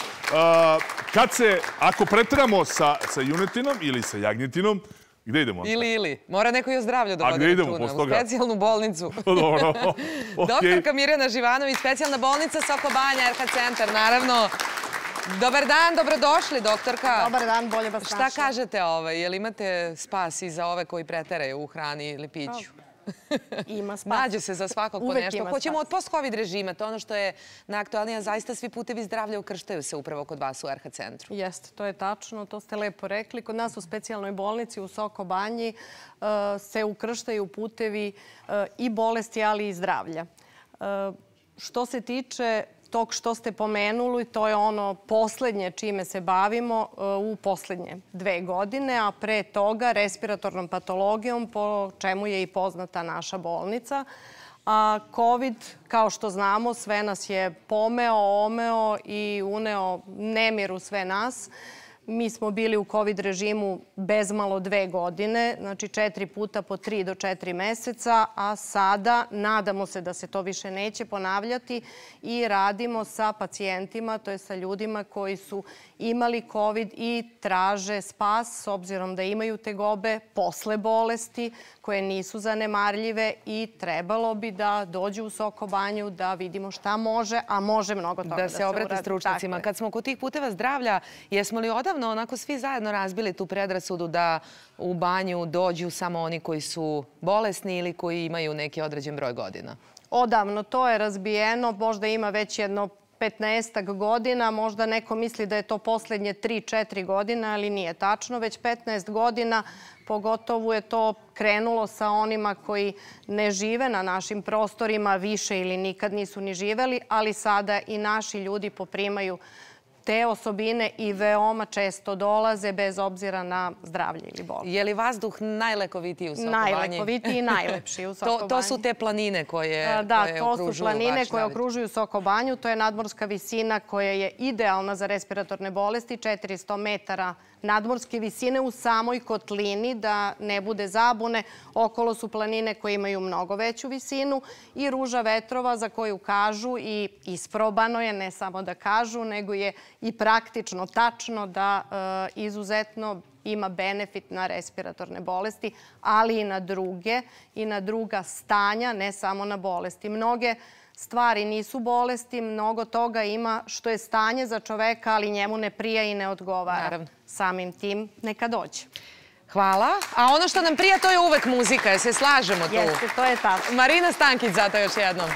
Ako preteramo sa junetinom ili sa jagnjetinom, gde idemo? Ili. Mora neko i o zdravlju da vodi računa. A gde idemo posle toga? U specijalnu bolnicu. Dobro. Doktorka Mirjana Živanović, specijalna bolnica Soko Banja, RH centar, naravno. Dobar dan, dobrodošli, doktorka. Dobar dan, bolje vas našli. Šta kažete, jel imate spas i za ove koji preteraju u hrani ili piću? Ima spas. Nađe se za svakog po nešto. Hoćemo od post-covid režima, to je ono što je najaktualnije, zaista svi putevi zdravlja ukrštaju se upravo kod vas u RH centru. Jeste, to je tačno, to ste lepo rekli. Kod nas u specijalnoj bolnici u Soko Banji se ukrštaju putevi i bolesti, ali i zdravlja. Što se tiče tog što ste pomenuli, to je ono poslednje čime se bavimo u poslednje 2 godine, a pre toga respiratornom patologijom, po čemu je i poznata naša bolnica. A COVID, kao što znamo, sve nas je pomeo, omeo i uneo nemir u sve nas. Mi smo bili u COVID režimu bezmalo 2 godine, znači 4 puta po 3 do 4 meseca, a sada nadamo se da se to više neće ponavljati i radimo sa pacijentima, to je sa ljudima koji su imali COVID i traže spas s obzirom da imaju tegobe posle bolesti koje nisu zanemarljive i trebalo bi da dođu u Soko Banju da vidimo šta može, a može mnogo toga da se uradi. Da se obrate stručnjacima. Kad smo kod tih puteva zdravlja, jesmo li odavno onako svi zajedno razbili tu predrasudu da u banju dođu samo oni koji su bolesni ili koji imaju neki određen broj godina? Odavno, to je razbijeno, možda ima već jedno 15 godina, možda neko misli da je to poslednje 3-4 godine, ali nije tačno. Već 15 godina, pogotovo je to krenulo sa onima koji ne žive na našim prostorima više ili nikad nisu ni živeli, ali sada i naši ljudi poprimaju te osobine i veoma često dolaze bez obzira na zdravlje ili bolest. Je li vazduh najlekovitiji u Soko Banji? Najlekovitiji i najlepši u Soko Banji. To su te planine koje okružuju vaš Da, to su planine koje okružuju Soko Banju. To je nadmorska visina koja je idealna za respiratorne bolesti, 400 metara nadmorske visine u samoj kotlini, da ne bude zabune. Okolo su planine koje imaju mnogo veću visinu i ruža vetrova za koju kažu i isprobano je, ne samo da kažu, nego je i praktično tačno da izuzetno ima benefit na respiratorne bolesti, ali i na druga stanja, ne samo na bolesti. Mnoge stvari nisu bolesti, mnogo toga ima što je stanje za čoveka, ali njemu ne prija i ne odgovara. Samim tim neka dođe. Hvala. A ono što nam prija, to je uvek muzika. Je se slažemo tu? Jeste, to je tako. Marina Stankić, zato još jednom.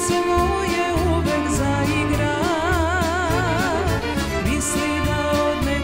Misli da odnese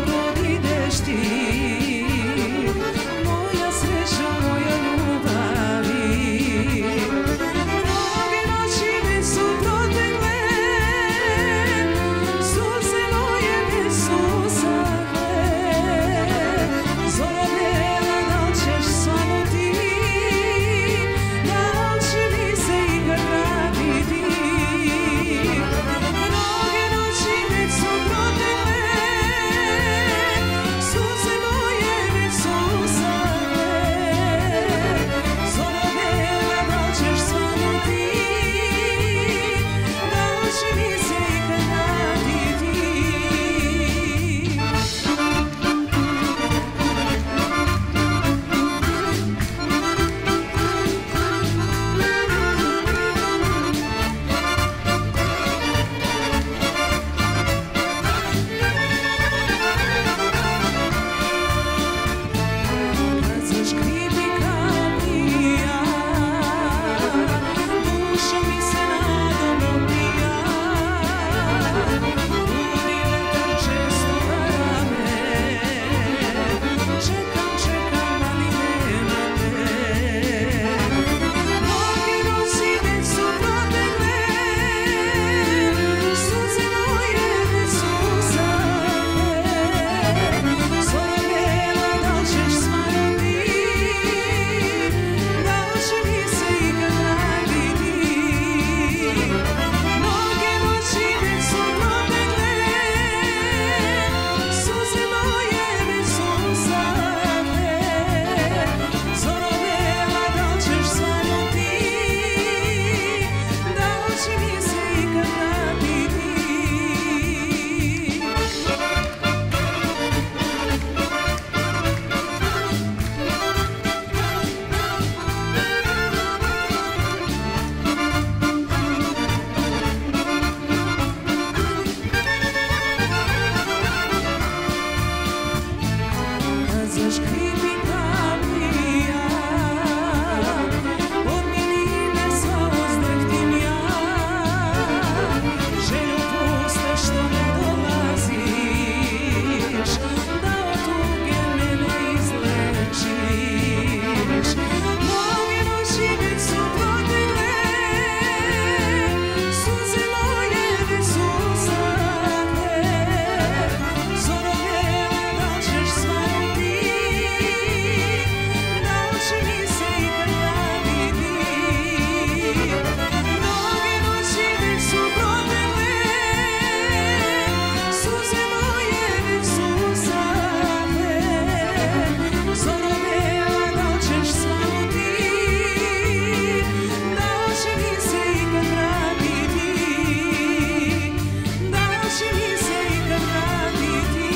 zaškripi kapija, od miline sva ozdrhtim ja, željo puste što ne dolaziš, da od tuge mene izlečiš. Mnoge noći već su prodile, suze moje već su slavne, zorove da ćeš svanuti, da će mi se ikad vratiti. Mnoge noći već su prodile, suze moje već su slavne, zorove da ćeš svanuti, da će mi se ikad vratiti, da će mi se ikad vratiti.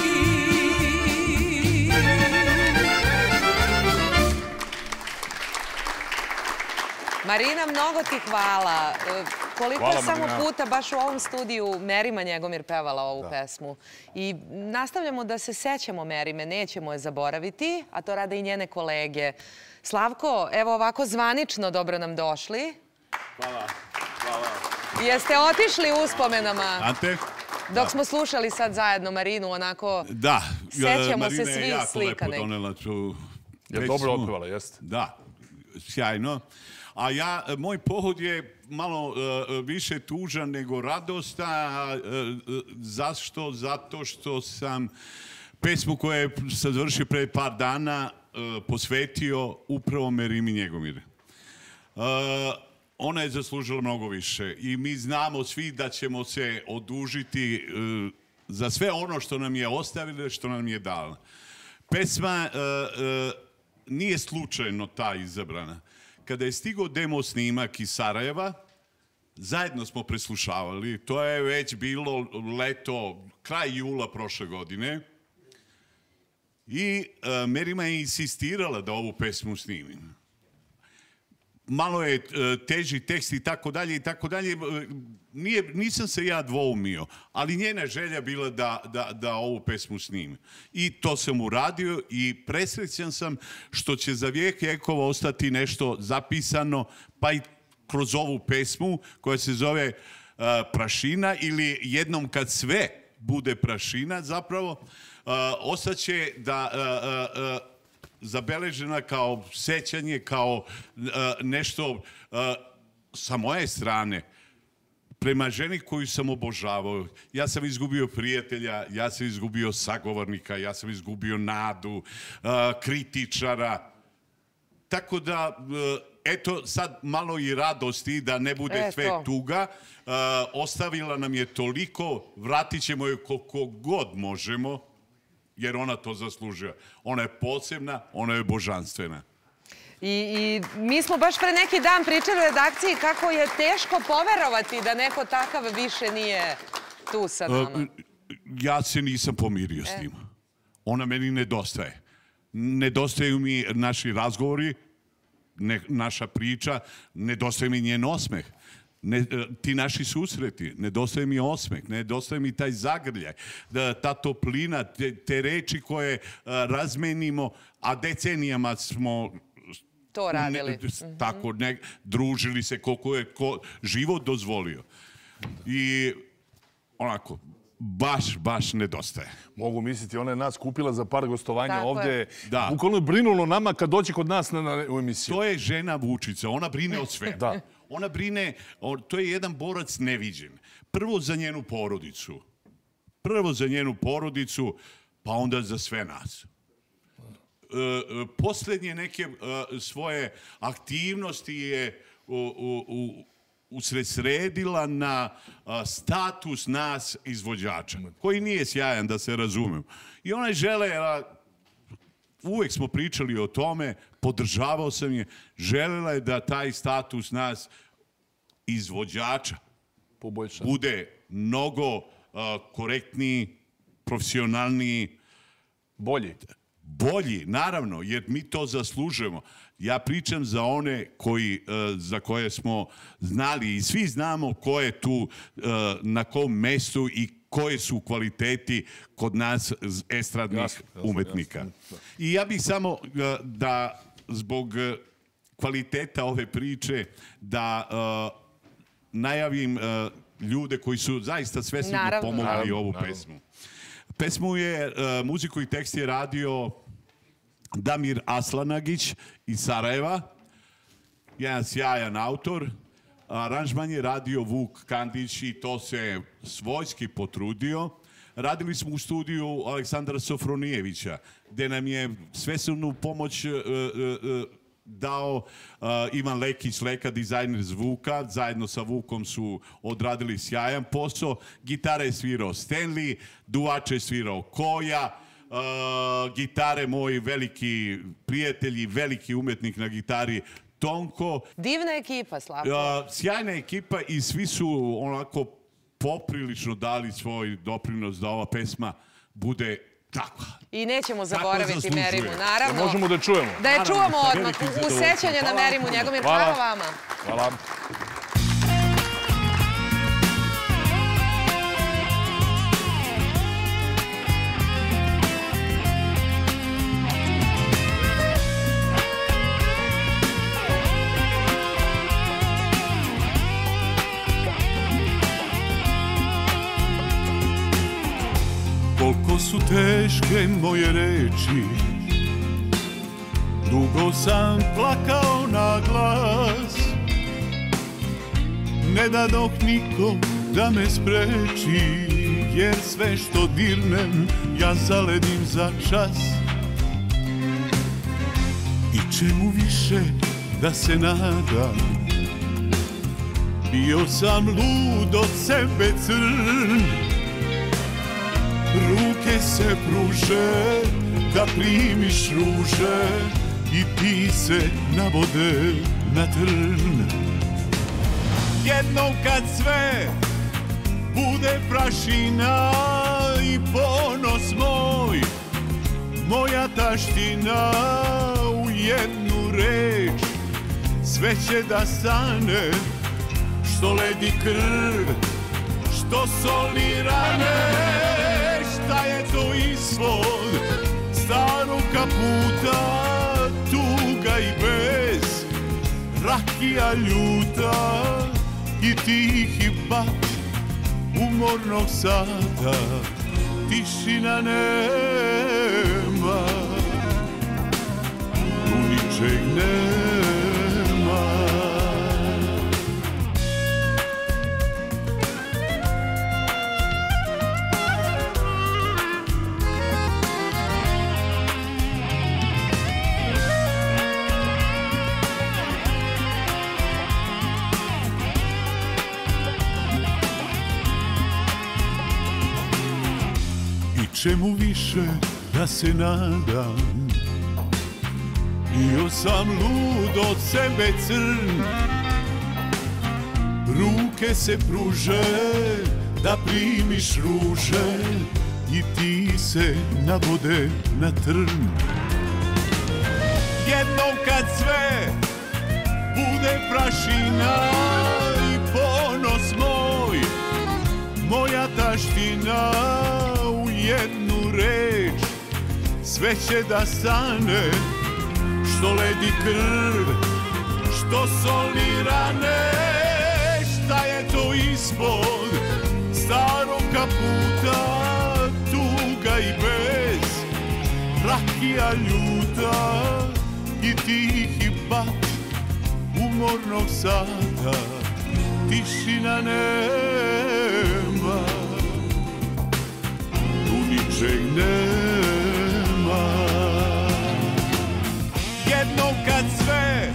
Marina, mnogo ti hvala. Koliko Hvala, je samo Marina. puta baš u ovom studiju Merima Njegomir pevala ovu pesmu. I nastavljamo da se sećamo Merime, nećemo je zaboraviti, a to rade i njene kolege. Slavko, evo ovako zvanično dobro nam došli. Hvala. Hvala. Jeste otišli uspomenama? Ante? Dok smo slušali sad zajedno Marinu, onako Da. sećamo se Marina je svi jako slika lepo nekih. donela tu Je dobro otpevala, jeste? Da, sjajno. A moj pohod je malo više tužan nego radosta. Zašto? Zato što sam pesmu koju sam završio pre par dana posvetio upravo Merimi Njegomir. Ona je zaslužila mnogo više i mi znamo svi da ćemo se odužiti za sve ono što nam je ostavila, što nam je dala. Pesma nije slučajno ta izabrana. Kada je stigao demo snimak iz Sarajeva, zajedno smo preslušavali. To je već bilo leto, kraj jula prošle godine. I Merima je insistirala da ovu pesmu snimim. Malo je teži tekst i tako dalje i tako dalje. Nisam se ja dvoumio, ali njena želja bila da ovu pesmu snimi. I to sam uradio i presrećan sam što će za vijek vjekova ostati nešto zapisano, pa i kroz ovu pesmu koja se zove Prašina ili jednom kad sve bude prašina zapravo, ostaće da zabeležena kao sećanje, kao nešto sa moje strane prema ženi koju sam obožavao. Ja sam izgubio prijatelja, ja sam izgubio sagovornika, ja sam izgubio nadu, kritičara. Tako da, eto, sad malo i radosti da ne bude sve tuga. Ostavila nam je toliko, vratit ćemo je koliko god možemo, jer ona to zaslužuje. Ona je posebna, ona je božanstvena. I mi smo baš pre neki dan pričali u redakciji kako je teško poverovati da neko takav više nije tu sa nama. Ja se nisam pomirio s tim. Ona meni nedostaje. Nedostaju mi naši razgovori, naša priča, nedostaje mi njen osmeh. Ti naši susreti, nedostaje mi osmeh, nedostaje mi taj zagrljaj, ta toplina, te reči koje razmenimo, a decenijama smo to radili. Tako, družili se koliko je život dozvolio. I onako, baš nedostaje. Mogu misliti, ona je nas kupila za par gostovanja ovdje. Da. Bukvalno je brinulo nama kad dođe kod nas u emisiju. To je žena Vučica, ona brine o sve. Da. Ona brine, to je jedan borac neviđen. Prvo za njenu porodicu, pa onda za sve nas. Posljednje neke svoje aktivnosti je usredsredila na status nas izvođača, koji nije sjajan, da se razumem. I ona žele, uvijek smo pričali o tome, podržavao sam je, želela je da taj status nas izvođača bude mnogo korektniji, profesionalniji, bolji, naravno, jer mi to zaslužujemo. Ja pričam za one za koje smo znali i svi znamo ko je tu, na kom mestu i koje su kvaliteti kod nas estradnih umetnika. I ja bih samo da zbog kvaliteta ove priče da najavim ljude koji su zaista svesrdno pomogli ovu pesmu. Pesmu je, muziku i tekst je radio Damir Aslanagić iz Sarajeva, jedan sjajan autor. Aranžman je radio Vuk Kandić i to se svojski potrudio. Radili smo u studiju Aleksandra Sofronijevića, gde nam je svesrdnu pomoć dao Ivan Lekić, Leka, dizajner zvuka. Zajedno sa Vukom su odradili sjajan posao. Gitare je svirao Stanley, duvače je svirao Koja, gitare moji veliki prijatelji, veliki umetnik na gitari Tonko. Divna ekipa, Slavko. Sjajna ekipa i svi su onako poprilično dali svoj doprinos da ova pesma bude takva. I nećemo zaboraviti Merimu, naravno. Da možemo da čujemo. Da je čuvamo odmah u sećanje na Merimu. Njegomir, hvala vama. Hvala. Koliko su teške moje reči, dugo sam plakao na glas, ne dadoh nikom da me spreči, jer sve što dirnem ja zaledim za čas. I čemu više da se nadam, bio sam lud od sebe crn. Ruke se pruže da primiš ruže i ti se navode na trn. Jednom kad sve bude prašina i ponos moj, moja taština u jednu reč, sve će da stane, što ledi krv, što soli rane. Šta je to ispod starog kaputa, tuga i bez, rakija ljuta i tihi bat umornog sata, tišina nema, tu ničeg nema. Čemu više da se nadam, bio sam lud od sebe crn. Ruke se pruže da primiš ruže i ti se navode na trn. Jednom kad sve bude prašina i ponos moj, moja taština u jednu reč, sve će da stane, što ledi krv, što soli rane. Šta je to ispod starog kaputa, tuga i bez, rakija ljuta i tihi bat umornog sata, tišina nema, tu ničeg nema. Jednom kad sve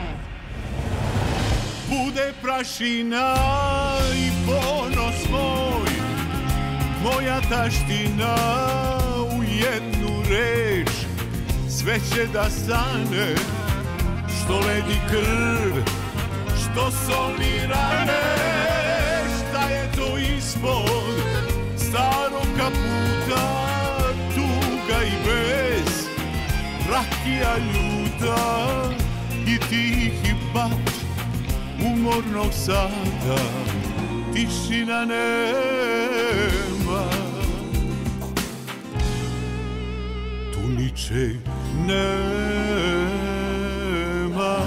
bude prašina i ponos moj, moja taština u jednu reč, sve će da stane, što ledi krv, što soli rane. Šta je to ispod starog kaputa, tuga i bez, Ja ljuta i tihi bat umornog sada, tišina nema. Tu ničeg nema.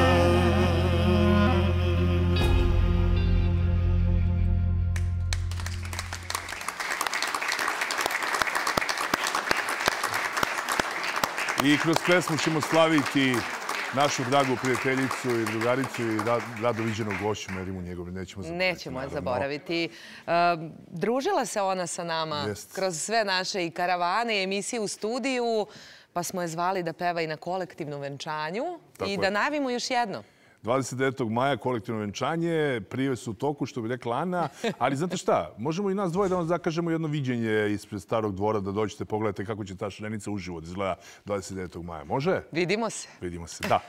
I kroz pesmu ćemo slaviti našu dragu prijateljicu i drugaricu i rado viđenog gošću Merimu njegovu. Nećemo je zaboraviti. Družila se ona sa nama kroz sve naše i karavane i emisije u studiju, pa smo je zvali da peva i na kolektivnom venčanju i da najavimo još jedno. 29. maja kolektivno venčanje, prijave su u toku, što bi rekla Ana, ali znate šta, možemo i nas dvoje da vam zakažemo jedno viđenje ispred Starog dvora, da dođete, pogledajte kako će ta šarenica uživo da izgleda 29. maja. Može? Vidimo se. Vidimo se, da.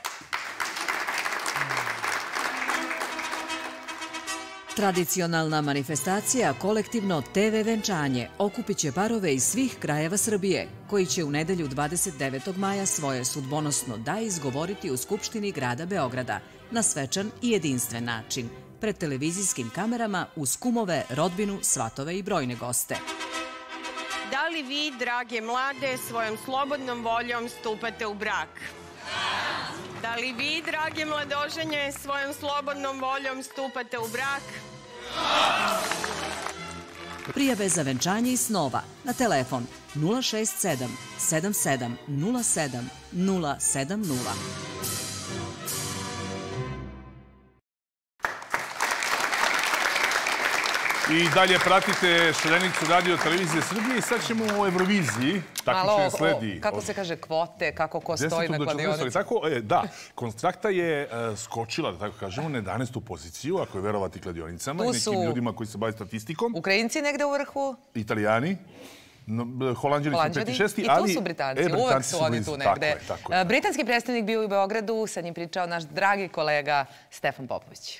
Tradicionalna manifestacija kolektivno TV venčanje okupit će parove iz svih krajeva Srbije, koji će u nedelju 29. maja svoje sudbonosno da izgovoriti u Skupštini grada Beograda na svečan i jedinstven način, pred televizijskim kamerama uz kumove, rodbinu, svatove i brojne goste. Da li vi, drage mlade, svojom slobodnom voljom stupate u brak? Da li vi, drage mladoženje, svojom slobodnom voljom stupate u brak? Prijave za venčanje i snova na telefon 067 77 07 070. I dalje pratite Šarenicu radio televizije Srbije i sad ćemo o Euroviziji. Malo, kako se kaže, kvote, kako ko stoji na kladionici. Da, Konstrakta je skočila, da tako kažemo, na 11. poziciju, ako je verovati kladionicama i nekim ljudima koji se bave statistikom. Ukrajinci negde u vrhu? Italijani. Holanđani su 5. I tu su Britanci, uvek su oni tu negde. Britanski predstavnik bio u Beogradu, sa njim pričao naš dragi kolega Stefan Popović.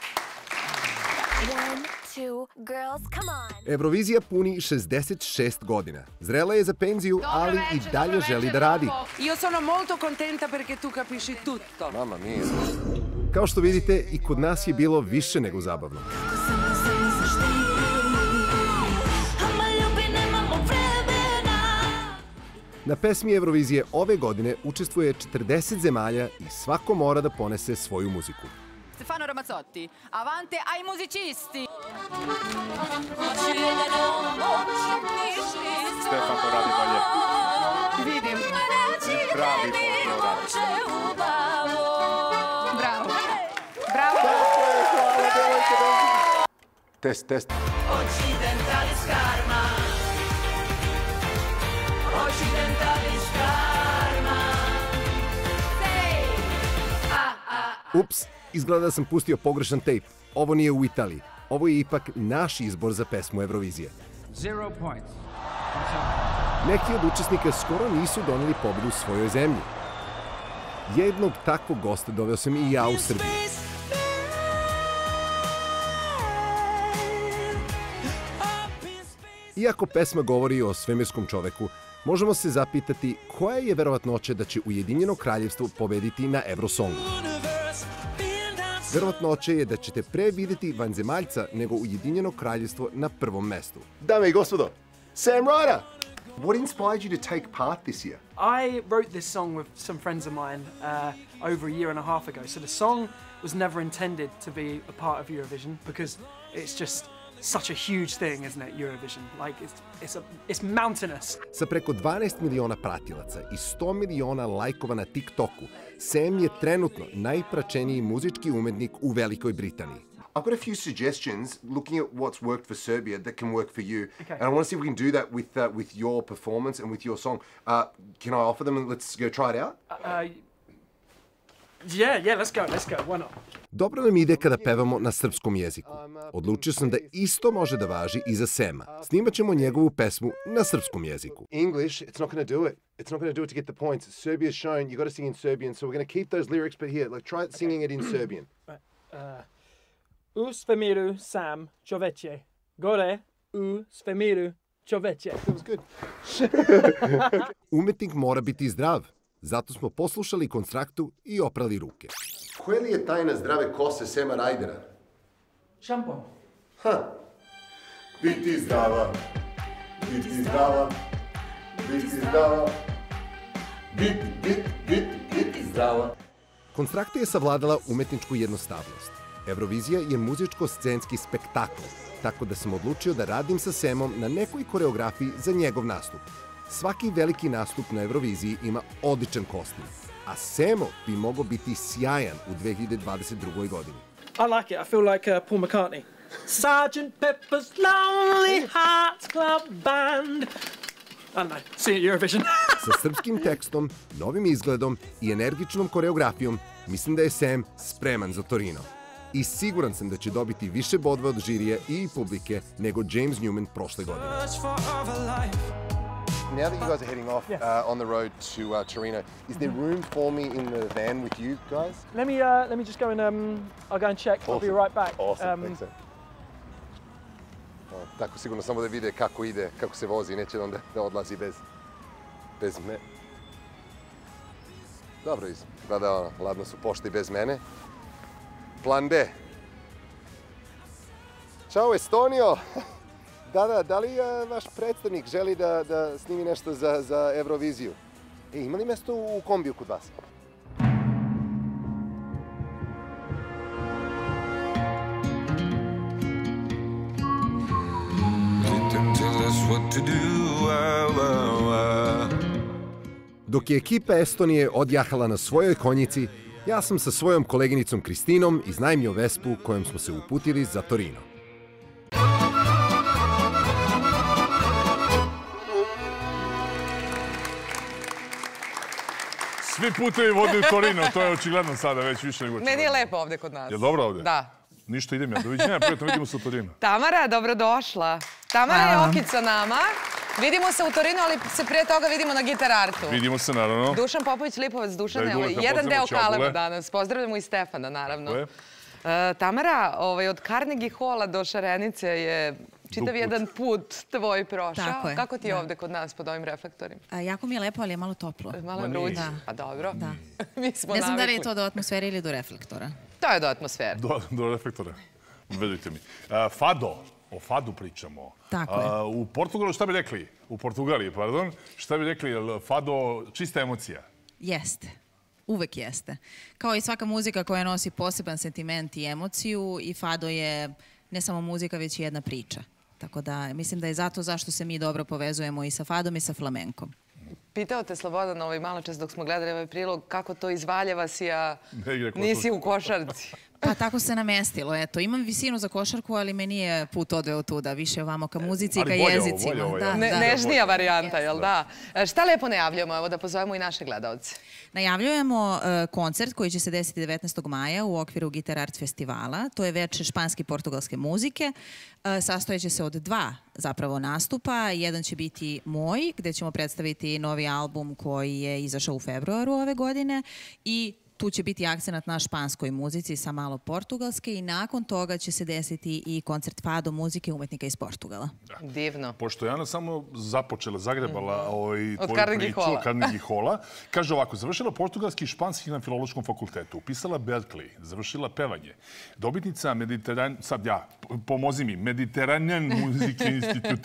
Eurovizija puni 66 godina. Zrela je za penziju, ali i dalje želi da radi. Io sono molto contenta perché tu capisci tutto. Mamma mia. Kao što vidite, i kod nas je bilo više nego zabavno. Na pesmi Eurovizije ove godine učestvuje 40 zemalja i svako mora da ponese svoju muziku. Stefano Ramazzotti, avanti ai musicisti! Stefan to radi bolje. Vidim. Pravi Bravo. Bravo. Test. Occidentalis karma. Occidentalis karma. Ups, izgleda da sam pustio pogrešan tejp. Ovo nije u Italiji. Ovo je ipak naš izbor za pesmu Eurovizije. 0 points. Neki od učesnika skoro nisu doneli pobedu svojoj zemlji. Jednog takvog gosta doveo sam i ja u Srbiji. Iako pesma govori o svemirskom čoveku, možemo se zapitati koja je verovatnoća da će Ujedinjeno kraljevstvo pobediti na Eurosongu. Verovatnoća je da ćete pre videti vanzemaljca nego Ujedinjeno kraljevstvo na prvom mestu. Dame i gospodo, Sam Ryder! What inspired you to take part this year? I wrote this song with some friends of mine over a year and a half ago. So the song was never intended to be a part of Eurovision because it's just such a huge thing, isn't it, Eurovision? Like, it's mountainous. Sa preko 12 miliona pratilaca i 100 miliona lajkova na TikToku, Sam je trenutno najpraćeniji muzički umetnik u Velikoj Britaniji. I've got a few suggestions looking at what's worked for Serbia that can work for you. Okay. And I want to see if we can do that with your performance and with your song. Can I offer them and let's go try it out? Yeah, let's go, why not? Dobro nam ide kada pevamo na srpskom jeziku. Odlučio sam da isto može da važi i za Sema. Snimat ćemo njegovu pesmu na srpskom jeziku. English, it's not going to do it. It's not going to do it to get the points. Serbia's shown you got to sing in Serbian, so we're going to keep those lyrics, but here, like, try singing it in Serbian. U svemiru sam čoveče, gore u svemiru čoveče. That was good. Umetnik mora biti zdrav. Zato smo poslušali konstraktu i oprali ruke. Koja li je tajna zdrave kose Sema Rajdera? Šampon. Biti zdrava, biti zdrava, biti zdrava, biti zdrava. Konstrakta je savladala umetničku jednostavnost. Eurovizija je muzičko-scenski spektakl, tako da sam odlučio da radim sa Semom na nekoj koreografiji za njegov nastup. Svaki veliki nastup na Euroviziji ima odličan kostim, a Semo bi mogao biti sjajan u 2022. godini. I like it. I feel like Paul McCartney. Sgt. Pepper's Lonely Hearts Club Band. I don't know. See you at Eurovision. Sa srpskim tekstom, novim izgledom i energičnom koreografijom, mislim da je Sam spreman za Torino. I siguran sam da će dobiti više bodova od žirije i publike nego James Newman prošle godine. Now that you guys are heading off on the road to Torino, is there room for me in the van with you guys? Let me just go and I'll go and check. I'll be right back. Awesome, thanks. Tako sigurno samo da vide kako ide, kako se vozi, neće onda da odlazi bez me. Dobro, izgleda ladno su pošli bez mene. Plan B. Ćao Estonio! Da li vaš predstavnik želi da snimi nešto za Euroviziju? Ima li mesto u kombiju kod vas? Dok je ekipa Estonije odjahala na svojoj konjici, ja sam sa svojom koleginicom Kristinom iznajmio Vespu kojom smo se uputili za Torino. Svi putevi vode u Torino, to je očigledno sada već više nego očigledno. Meni je lepo ovde kod nas. Je dobro ovde? Da. Ništa, idem ja. Doviđenja, prijatno, vidimo se u Torinu. Tamara, dobrodošla. Tamara je Okić sa nama. Vidimo se u Torinu, ali se prije toga vidimo na Gitar Artu. Vidimo se, naravno. Dušan Popović, Lipovac, Dušane, jedan deo Kalema danas. Pozdravljamo i Stefana, naravno. Tamara, od Carnegie Halla do Šarenice je čitav jedan put tvoj prošao. Kako ti je ovde kod nas pod ovim reflektorima? Jako mi je lepo, ali je malo toplo. Malo je vruće. Pa dobro. Ne znam da li je to do atmosfere ili do reflektora. To je do atmosfere. Do reflektora. Vedujte mi. Fado. O Fadu pričamo. Tako je. U Portugalu šta bi rekli? U Portugaliji, pardon. Šta bi rekli? Fado čista emocija? Jeste. Uvek jeste. Kao i svaka muzika koja nosi poseban sentiment i emociju, i Fado je ne samo muzika, već i jedna priča. Tako da mislim da je zato zašto se mi dobro povezujemo i sa Fadom i sa flamenkom. Pitao te Slobodan malo čas dok smo gledali ovaj prilog, kako to iz Valjeva si, a nisi u košarci. Pa tako se namestilo, eto. Imam visinu za košarku, ali me nije put odveo tuda. Više ovamo ka muzici i ka jezicima. Nežnija varijanta, jel da? Šta lepo najavljujemo, evo da pozovemo i naše gledalce? Najavljujemo koncert koji će se desiti 19. maja u okviru Gitar Art festivala. To je veče španske i portugalske muzike. Sastojeće se od 2 zapravo nastupa. Jedan će biti moj, gde ćemo predstaviti novi album koji je izašao u februaru ove godine, i tu će biti akcenat na španskoj muzici sa malo portugalske, i nakon toga će se desiti i koncert Fado muzike umetnika iz Portugala. Divno. Pošto je Ana samo započela, zagrebala tvoju priču od Carnegie Halla, kaže ovako, završila portugalski i španski na Filološkom fakultetu, upisala Berkeley, završila pevanje. Dobitnica sad ja, pomozi mi, Mediterranean Music Institute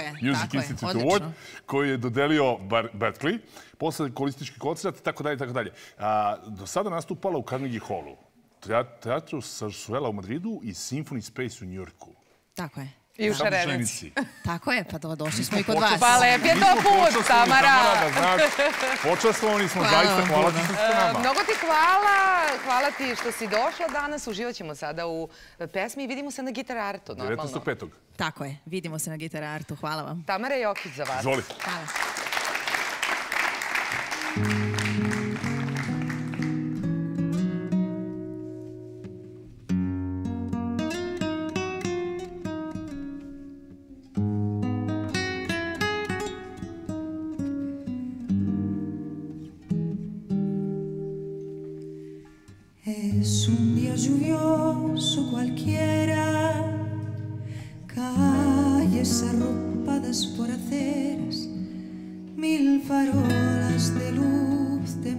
Award, koji je dodelio Berkeley, posle kolistički koncert, i tako dalje. Do sada nastupala u Carnegie Hallu, Teatru Sarsuela u Madridu i Symphony Space u Njujorku. Tako je. I u Šarenici. Tako je, pa došli smo i kod vas. Pa lep je to put, Tamara. Počastvovani smo, zaista, hvala ti što ste nama. Mnogo ti hvala, hvala ti što si došla danas. Uživat ćemo sada u pesmi i vidimo se na Gitar Artu, normalno. 19.5. Tako je, vidimo se na Gitar Artu, hvala vam. Tamara Jokić za vas. Izvolite. Hvala. Es un día lluvioso cualquiera, calles arropadas por aceras, mil farolas de luz de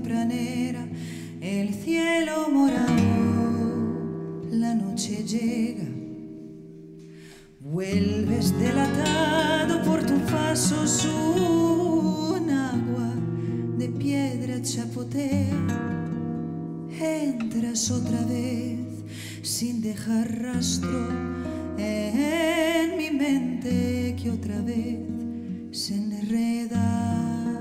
chapotea, entras otra vez sin dejar rastro en mi mente que otra vez se enreda.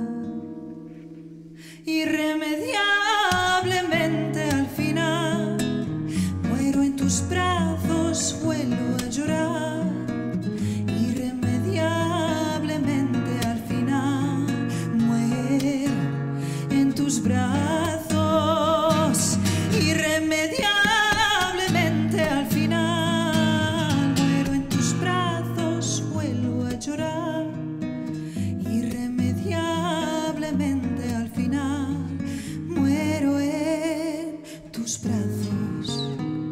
Irremediablemente al final muero en tus brazos, vuelvo a llorar. Irremediablemente al final muero en tus brazos. Irremediablemente al final muero en tus brazos, vuelvo a llorar. Irremediablemente al final muero en tus brazos.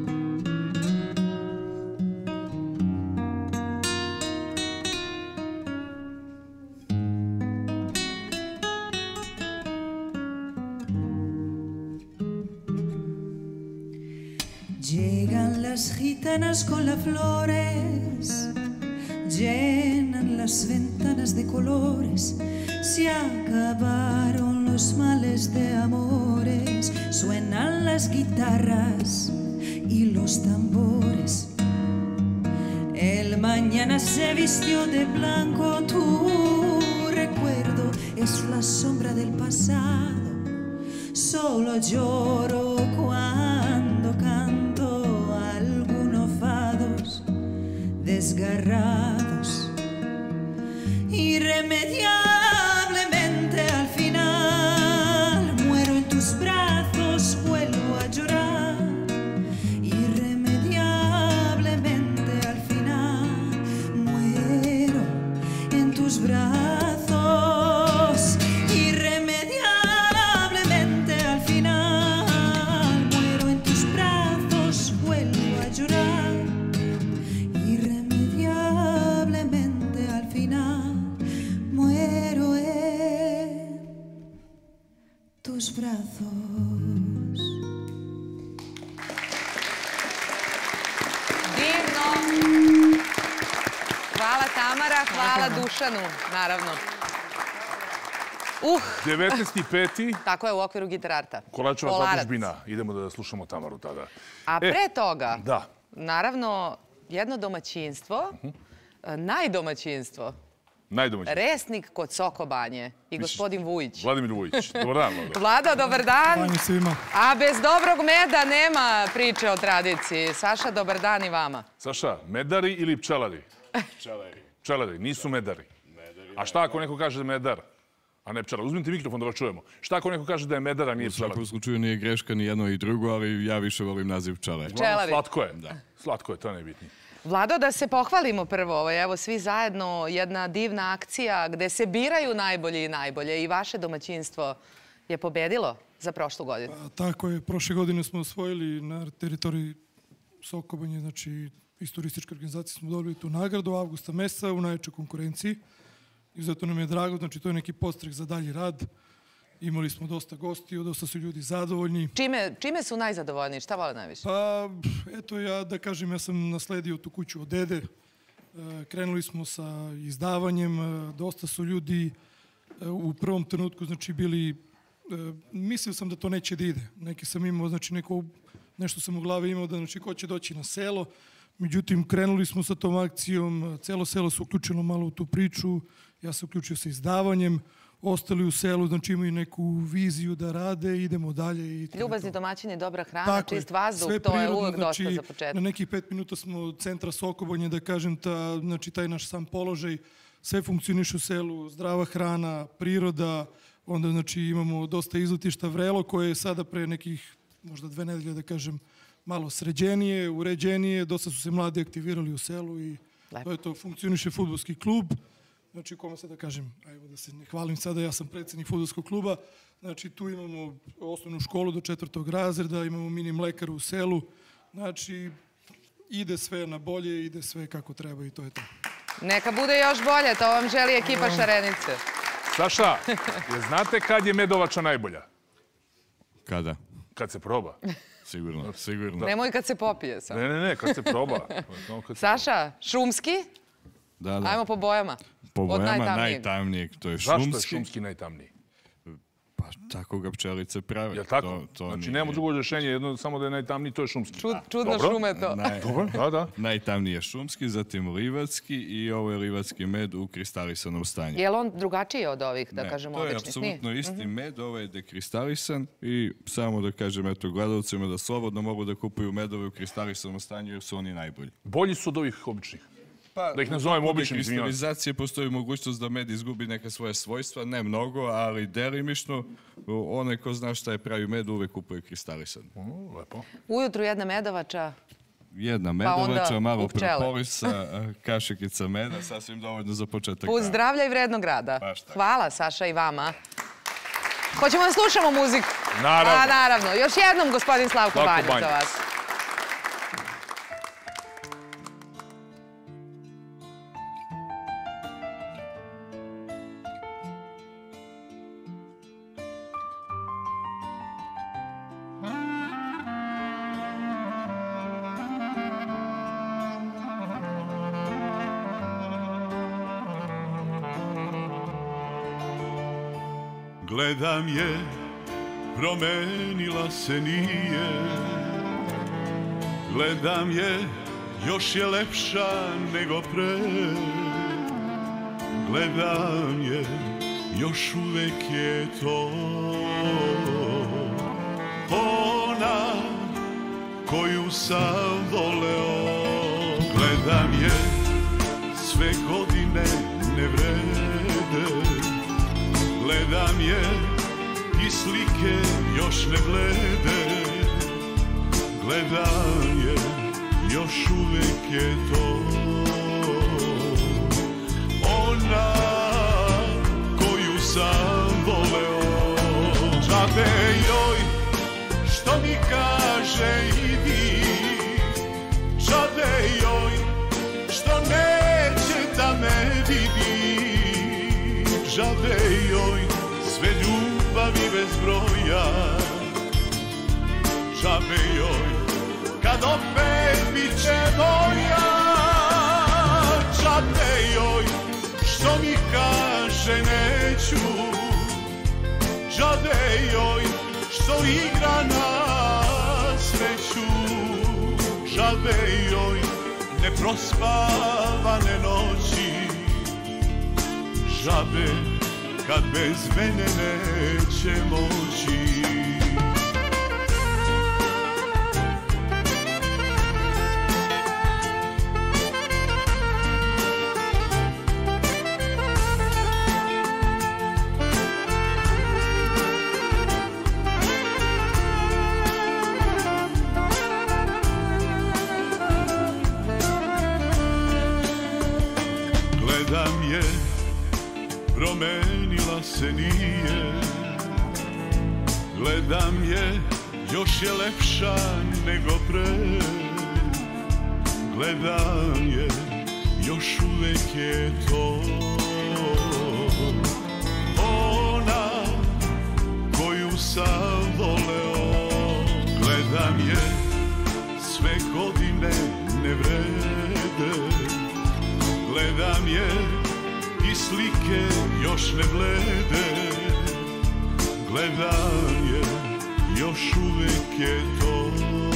Llegan las gitanas con las flores, llenan las ventanas de colores. Se acabaron los males de amores, suenan las guitarras y los tambores. El mañana se vistió de blanco, tu recuerdo es la sombra del pasado. Solo lloro cuando canto algunos fados desgarrados. Irremediablemente al final muero en tus brazos, vuelvo a llorar. Irremediablemente al final muero en tus brazos. Irremediablemente al final muero en tus brazos, vuelvo a llorar. Irremediablemente al final muero en tus brazos. Divno. Hvala Tamara, hvala Dušanu, naravno. 19.5. Tako je, u okviru Gitararta. Kolačeva Polarac. zadužbina. Idemo da slušamo Tamaru tada. A pre toga, Da. naravno, jedno domaćinstvo, najdomaćinstvo, Najdomaćinstvo. Resnik kod Sokobanje i gospodin Vujić. Vladimir Vujić. Dobar dan, Vlado. Vlado, dobar dan. Vanje svima. A bez dobrog meda nema priče o tradiciji. Saša, dobar dan i vama. Saša, medari ili pčelari? Pčelari. Pčelari, nisu medari. A šta ako neko kaže da je medar, a ne pčelar? Uzmite mikrofon da vas čujemo. Šta ako neko kaže da je medar, a nije U pčelar? svakom slučaju nije greška ni jedno i drugo, ali ja više volim naziv pčelar. Pčelari. Slatko je. Slatko je, to je najbitnije. Vlado, da se pohvalimo prvo. Evo, svi zajedno, jedna divna akcija gde se biraju najbolji i najbolje. I vaše domaćinstvo je pobedilo za prošlu godinu. Tako je, prošle godine smo osvojili na teritoriji Sokobanje, znači iz turističke organizacije smo dobili tu nagradu avgusta meseca u najvećoj konkurenciji. I zato nam je drago, znači to je neki podstrek za dalji rad. Imali smo dosta gostiju, dosta su ljudi zadovoljni. Čime su najzadovoljniji? Šta vole najviše? Pa, eto ja da kažem, ja sam nasledio tu kuću od dede. Krenuli smo sa izdavanjem, dosta su ljudi u prvom trenutku, znači bili, mislio sam da to neće da ide. Neki sam imao, znači nešto sam u glavi imao da, znači, ko će doći na selo. Međutim, krenuli smo sa tom akcijom, celo selo se uključilo malo u tu priču, ja se uključio sa izdavanjem, ostali u selu, znači imaju neku viziju da rade, idemo dalje. Ljubazni domaćini, dobra hrana, čist vazduh, to je uvek dosta za početak. Na nekih 5 minuta smo od centra Sokobanje, da kažem, znači taj naš sam položaj, sve funkcioniše u selu, zdrava hrana, priroda, onda znači imamo dosta izletišta, Vrelo koje je sada pre nekih možda 2 nedelje, da kažem, malo sređenije, uređenije, dosta su se mladi aktivirali u selu i to je to, funkcioniše fudbalski klub. Znači, kome sad da kažem, ajmo da se ne hvalim sada, ja sam predsjednik fudbalskog kluba, znači tu imamo osnovnu školu do 4. razreda, imamo mini mlekaru u selu, znači ide sve na bolje, ide sve kako treba i to je to. Neka bude još bolje, to vam želi ekipa Šarenice. Saša, znate kad je medovača najbolja? Kada? Kad se proba. Sigurno, sigurno. Nemoj kad se popije sam. Ne, kad se proba. Saša, šumski? Da. Ajmo po bojama. Po bojama najtamnijeg, to je šumski. Zašto je šumski najtamniji? Pa Tako ga pčelice prave. Je li tako? Znači, nema drugog rješenja, jedno samo da je najtamniji, to je šumski. Čudna šuma je to. Dobro, da. Najtamniji je šumski, zatim livatski i ovo je livatski med u kristalisanom stanju. Je li on drugačiji od ovih, da kažemo, običnih? To je apsolutno isti med, ovo je dekristalisan i samo da kažem gledalcima da slobodno mogu da kupuju medove u kristalisanom stanju jer su oni najbolji. Bolji su od ovih običnih? Da ih nazovemo običnim, izvinjavam. Kod kristalizacije postoji mogućnost da med izgubi neka svoje svojstva, ne mnogo, ali delimično. Onaj ko zna šta je pravi med uvek kupuje kristalisan. Lepo. Ujutru jedna medavača. Jedna medovača, malo propolisa, kašikica meda, sasvim dovoljno za početak. Put zdravlja i vrednog rada. Hvala, Saša, i vama. Hoćemo da slušamo muziku? Naravno. Naravno. Još jednom, gospodin Slavko Banjić za vas. Gledam je, promenila se nije. Gledam je, još je lepša nego pre. Gledam je, još uvek je to ona koju sam voleo. Gledam je, sve godine ne vrede. Gledam je i slike još ne blede. Gledam je, još uvek je to ona koju sam voleo. Džabe joj što mi kaže idi, džabe joj što neće da me vidi. Džabe joj sve ljubavi bez broja. Džabe joj kad opet bit će moja. Džabe joj što mi kaže neću. Džabe joj što igra na sreću. Džabe joj neprospavane noći. Džabe kad bez mene neće moći. Gledam je, promenila se nije. Gledam je, još je lepša nego pre. Gledam je, još uvek je to ona koju sam voleo. Gledam je, sve godine ne vrede. Gledam je i slike još ne blede. Gledam je, još uvek je to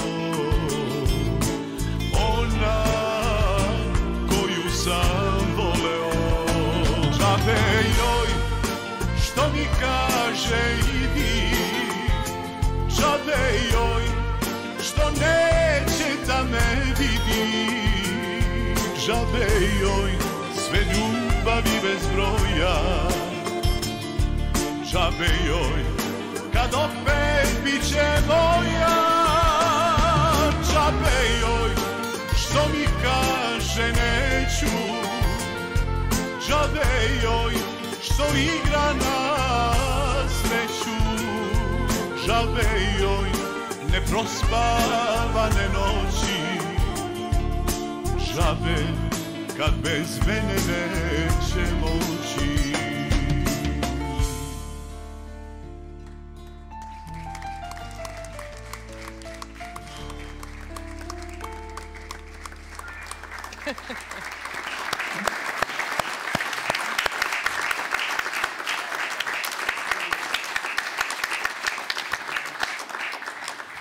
ona koju sam voleo. Džabe joj što mi kaže idi. Džabe joj što neće da me vidi. Džabe joj sve ljubavi bez broja. Džabe joj kad opet bit će moja. Džabe joj što mi kaže neću. Džabe joj što igra na sreću. Džabe joj neprospavane noći. Džabe kad bez mene neće moći.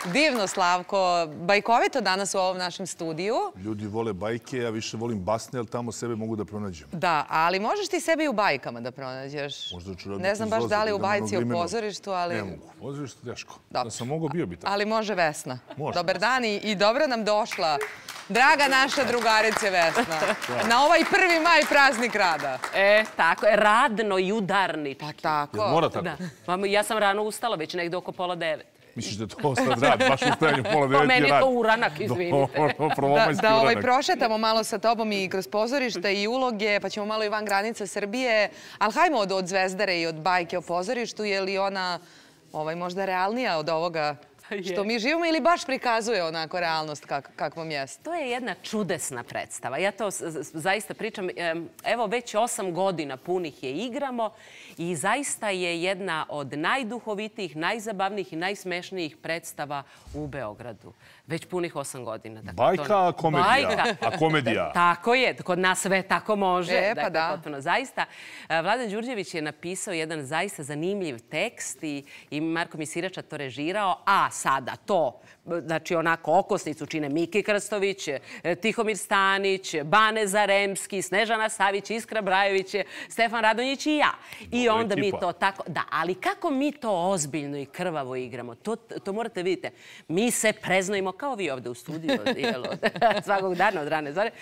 Divno, Slavko. Bajkovito danas u ovom našem studiju. Ljudi vole bajke, ja više volim basne, ali tamo sebe mogu da pronađem. Da, ali možeš ti sebe i u bajkama da pronađeš. Ne znam baš da li u bajci o pozorištu, ali... Ne mogu, pozorištu teško. Da sam mogao, bio bi tako. Ali može Vesna. Može. Dobar dan i dobro nam došla. Draga naša drugarice Vesna, na ovaj 1. maj praznik rada. Tako je, radno i udarni. Pa tako. Jel mora tako? Ja sam rano ustala, već negde oko 8:30. Misliš da to sad rad, baš ustajanje 8:30 je rad? Meni je to uranak, izvinite. Da prošetamo malo sa tobom i kroz pozorišta i uloge, pa ćemo malo i van granica Srbije. Ali hajmo od Zvezdare i od bajke o pozorištu, je li ona možda realnija od ovoga što mi živimo ili baš prikazuje onako realnost kakvom jeste? To je jedna čudesna predstava. Ja to zaista pričam. Evo, već 8 godina punih je igramo i zaista je jedna od najduhovitijih, najzabavnijih i najsmešnijih predstava u Beogradu. Već punih 8 godina. Bajka, komedija. A komedija? Tako je. Kod nas sve tako može. Pa da. Zaista. Vladan Đurđević je napisao jedan zaista zanimljiv tekst i Marko Misirača to režirao, a sada to, znači onako okosnicu čine Miki Krstović, Tihomir Stanić, Bane Zaremski, Snežana Savić, Iskra Brajović, Stefan Radonjić i ja. I onda mi to tako... Da, ali kako mi to ozbiljno i krvavo igramo, to morate vidite. Mi se preznojimo kao vi ovde u studiju, svakog dana od rane zore.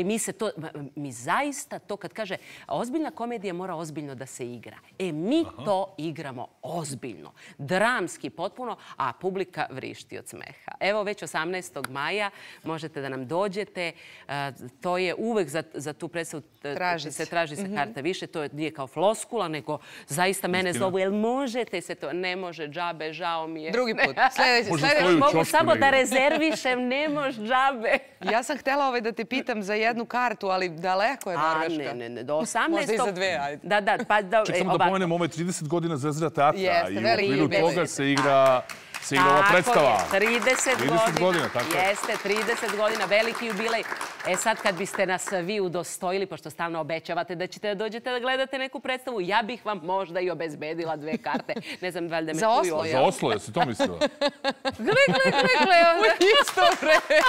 Mi zaista to kad kaže ozbiljna komedija mora ozbiljno da se igra. Mi to igramo ozbiljno, dramski potpuno, a publika vrišti od smeha. Evo već 18. maja možete da nam dođete. To je uvek za tu predstavu se traži se karta više. To nije kao floskula, nego zaista mene zovu. Jel možete se to? Ne može, džabe, žao mi je. Drugi put. Sljedeći. Mogu samo da rezervišem, ne može džabe. Ja sam htjela da te pitam za jednu kartu, ali daleko je Norveška. Ne, do 18. Možda i za 2, ajde. Da. Ček samo da pomenem, ovo je 30 godina Zvezdara teatra i u okviru toga se igra ova predstava. Tako je, 30 godina. Tako jeste, 30 godina, veliki jubilej. Sad kad biste nas vi udostojili, pošto stalno obećavate da ćete da dođete da gledate neku predstavu, ja bih vam možda i obezbedila 2 karte. Ne znam, valjda me čuju. Za Oslo, jesi to mislila? Gle. Isto vreme.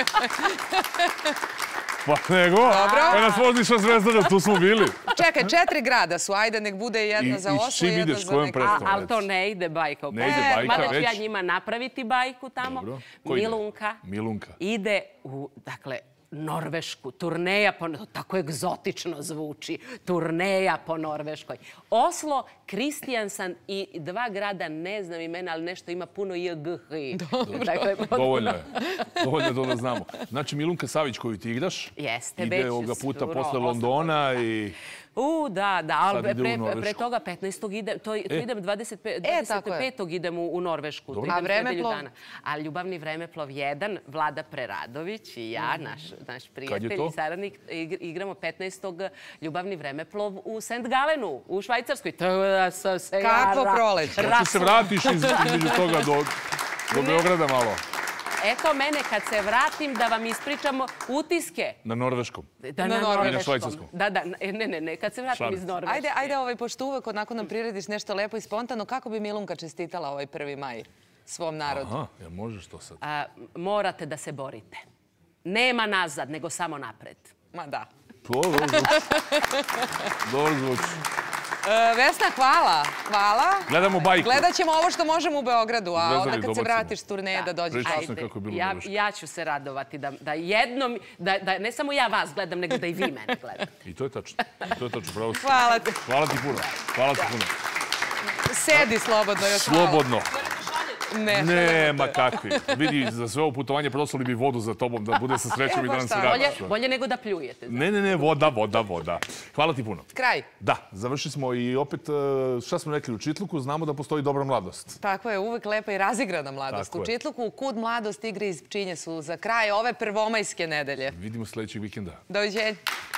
Pa nego, nas voziš na Zvezdaru, tu smo bili. Čekaj, 4 grada su, ajde, nek bude jedna za Oslo i jedna za neke. Ali to ne ide bajka. Ne ide bajka, već. Mada ću ja njima napraviti bajku tamo. Milunka ide u, dakle, Norvešku, turneja tako egzotično zvuči, turneja po Norveškoj. Oslo, Kristijansan i 2 grada, ne znam imena, ali nešto ima puno IGH. Dovoljno je to da znamo. Znači, Milunka Savić koju ti igraš, ide ovoga puta posle Londona i... Da, ali pre toga 15. idem, to idem 25. idem u Norvešku. A vremeplov? A ljubavni vremeplov 1, Vlada Preradović i ja, naš prijatelj i saradnik, igramo 15. ljubavni vremeplov u St. Galenu, u Švajcarskoj. Kakvo proleće? Hoće se vratiš između toga do Beograda malo. Eto mene kad se vratim da vam ispričamo utiske. Na norveškom. Na norveškom. I na švajcarskom. Ne, kad se vratim iz Norveške. Ajde, pošto uvek onako nam prirediš nešto lepo i spontano, kako bi Milunka čestitala ovaj 1. maj svom narodu? Aha, ja možeš to sad. Morate da se borite. Nema nazad, nego samo napred. Ma da. Dobro zvuči. Vesna, hvala. Gledamo bajku. Gledat ćemo ovo što možemo u Beogradu, a onda kad se vratiš s turneje da dođeš. Ja ću se radovati da jednom, da ne samo ja vas gledam, nego da i vi mene gledate. I to je tačno. Pravo. Hvala ti. Hvala ti puno. Sedi slobodno još malo. Slobodno. Ne, ma kakvi. Vidi, za sve ovo putovanje prosuli bi vodu za tobom da bude sa srećom i da nam se vratiš. Bolje nego da pljujete. Ne, voda. Hvala ti puno. Kraj. Da, završili smo i opet, šta smo rekli u Čitluku, znamo da postoji dobra mladost. Tako je, uvek lepa i razigrana mladost. U Čitluku Kud mladost, igre iz Pčinje su za kraj ove prvomajske nedelje. Vidimo sljedećeg vikenda. Doviđenja.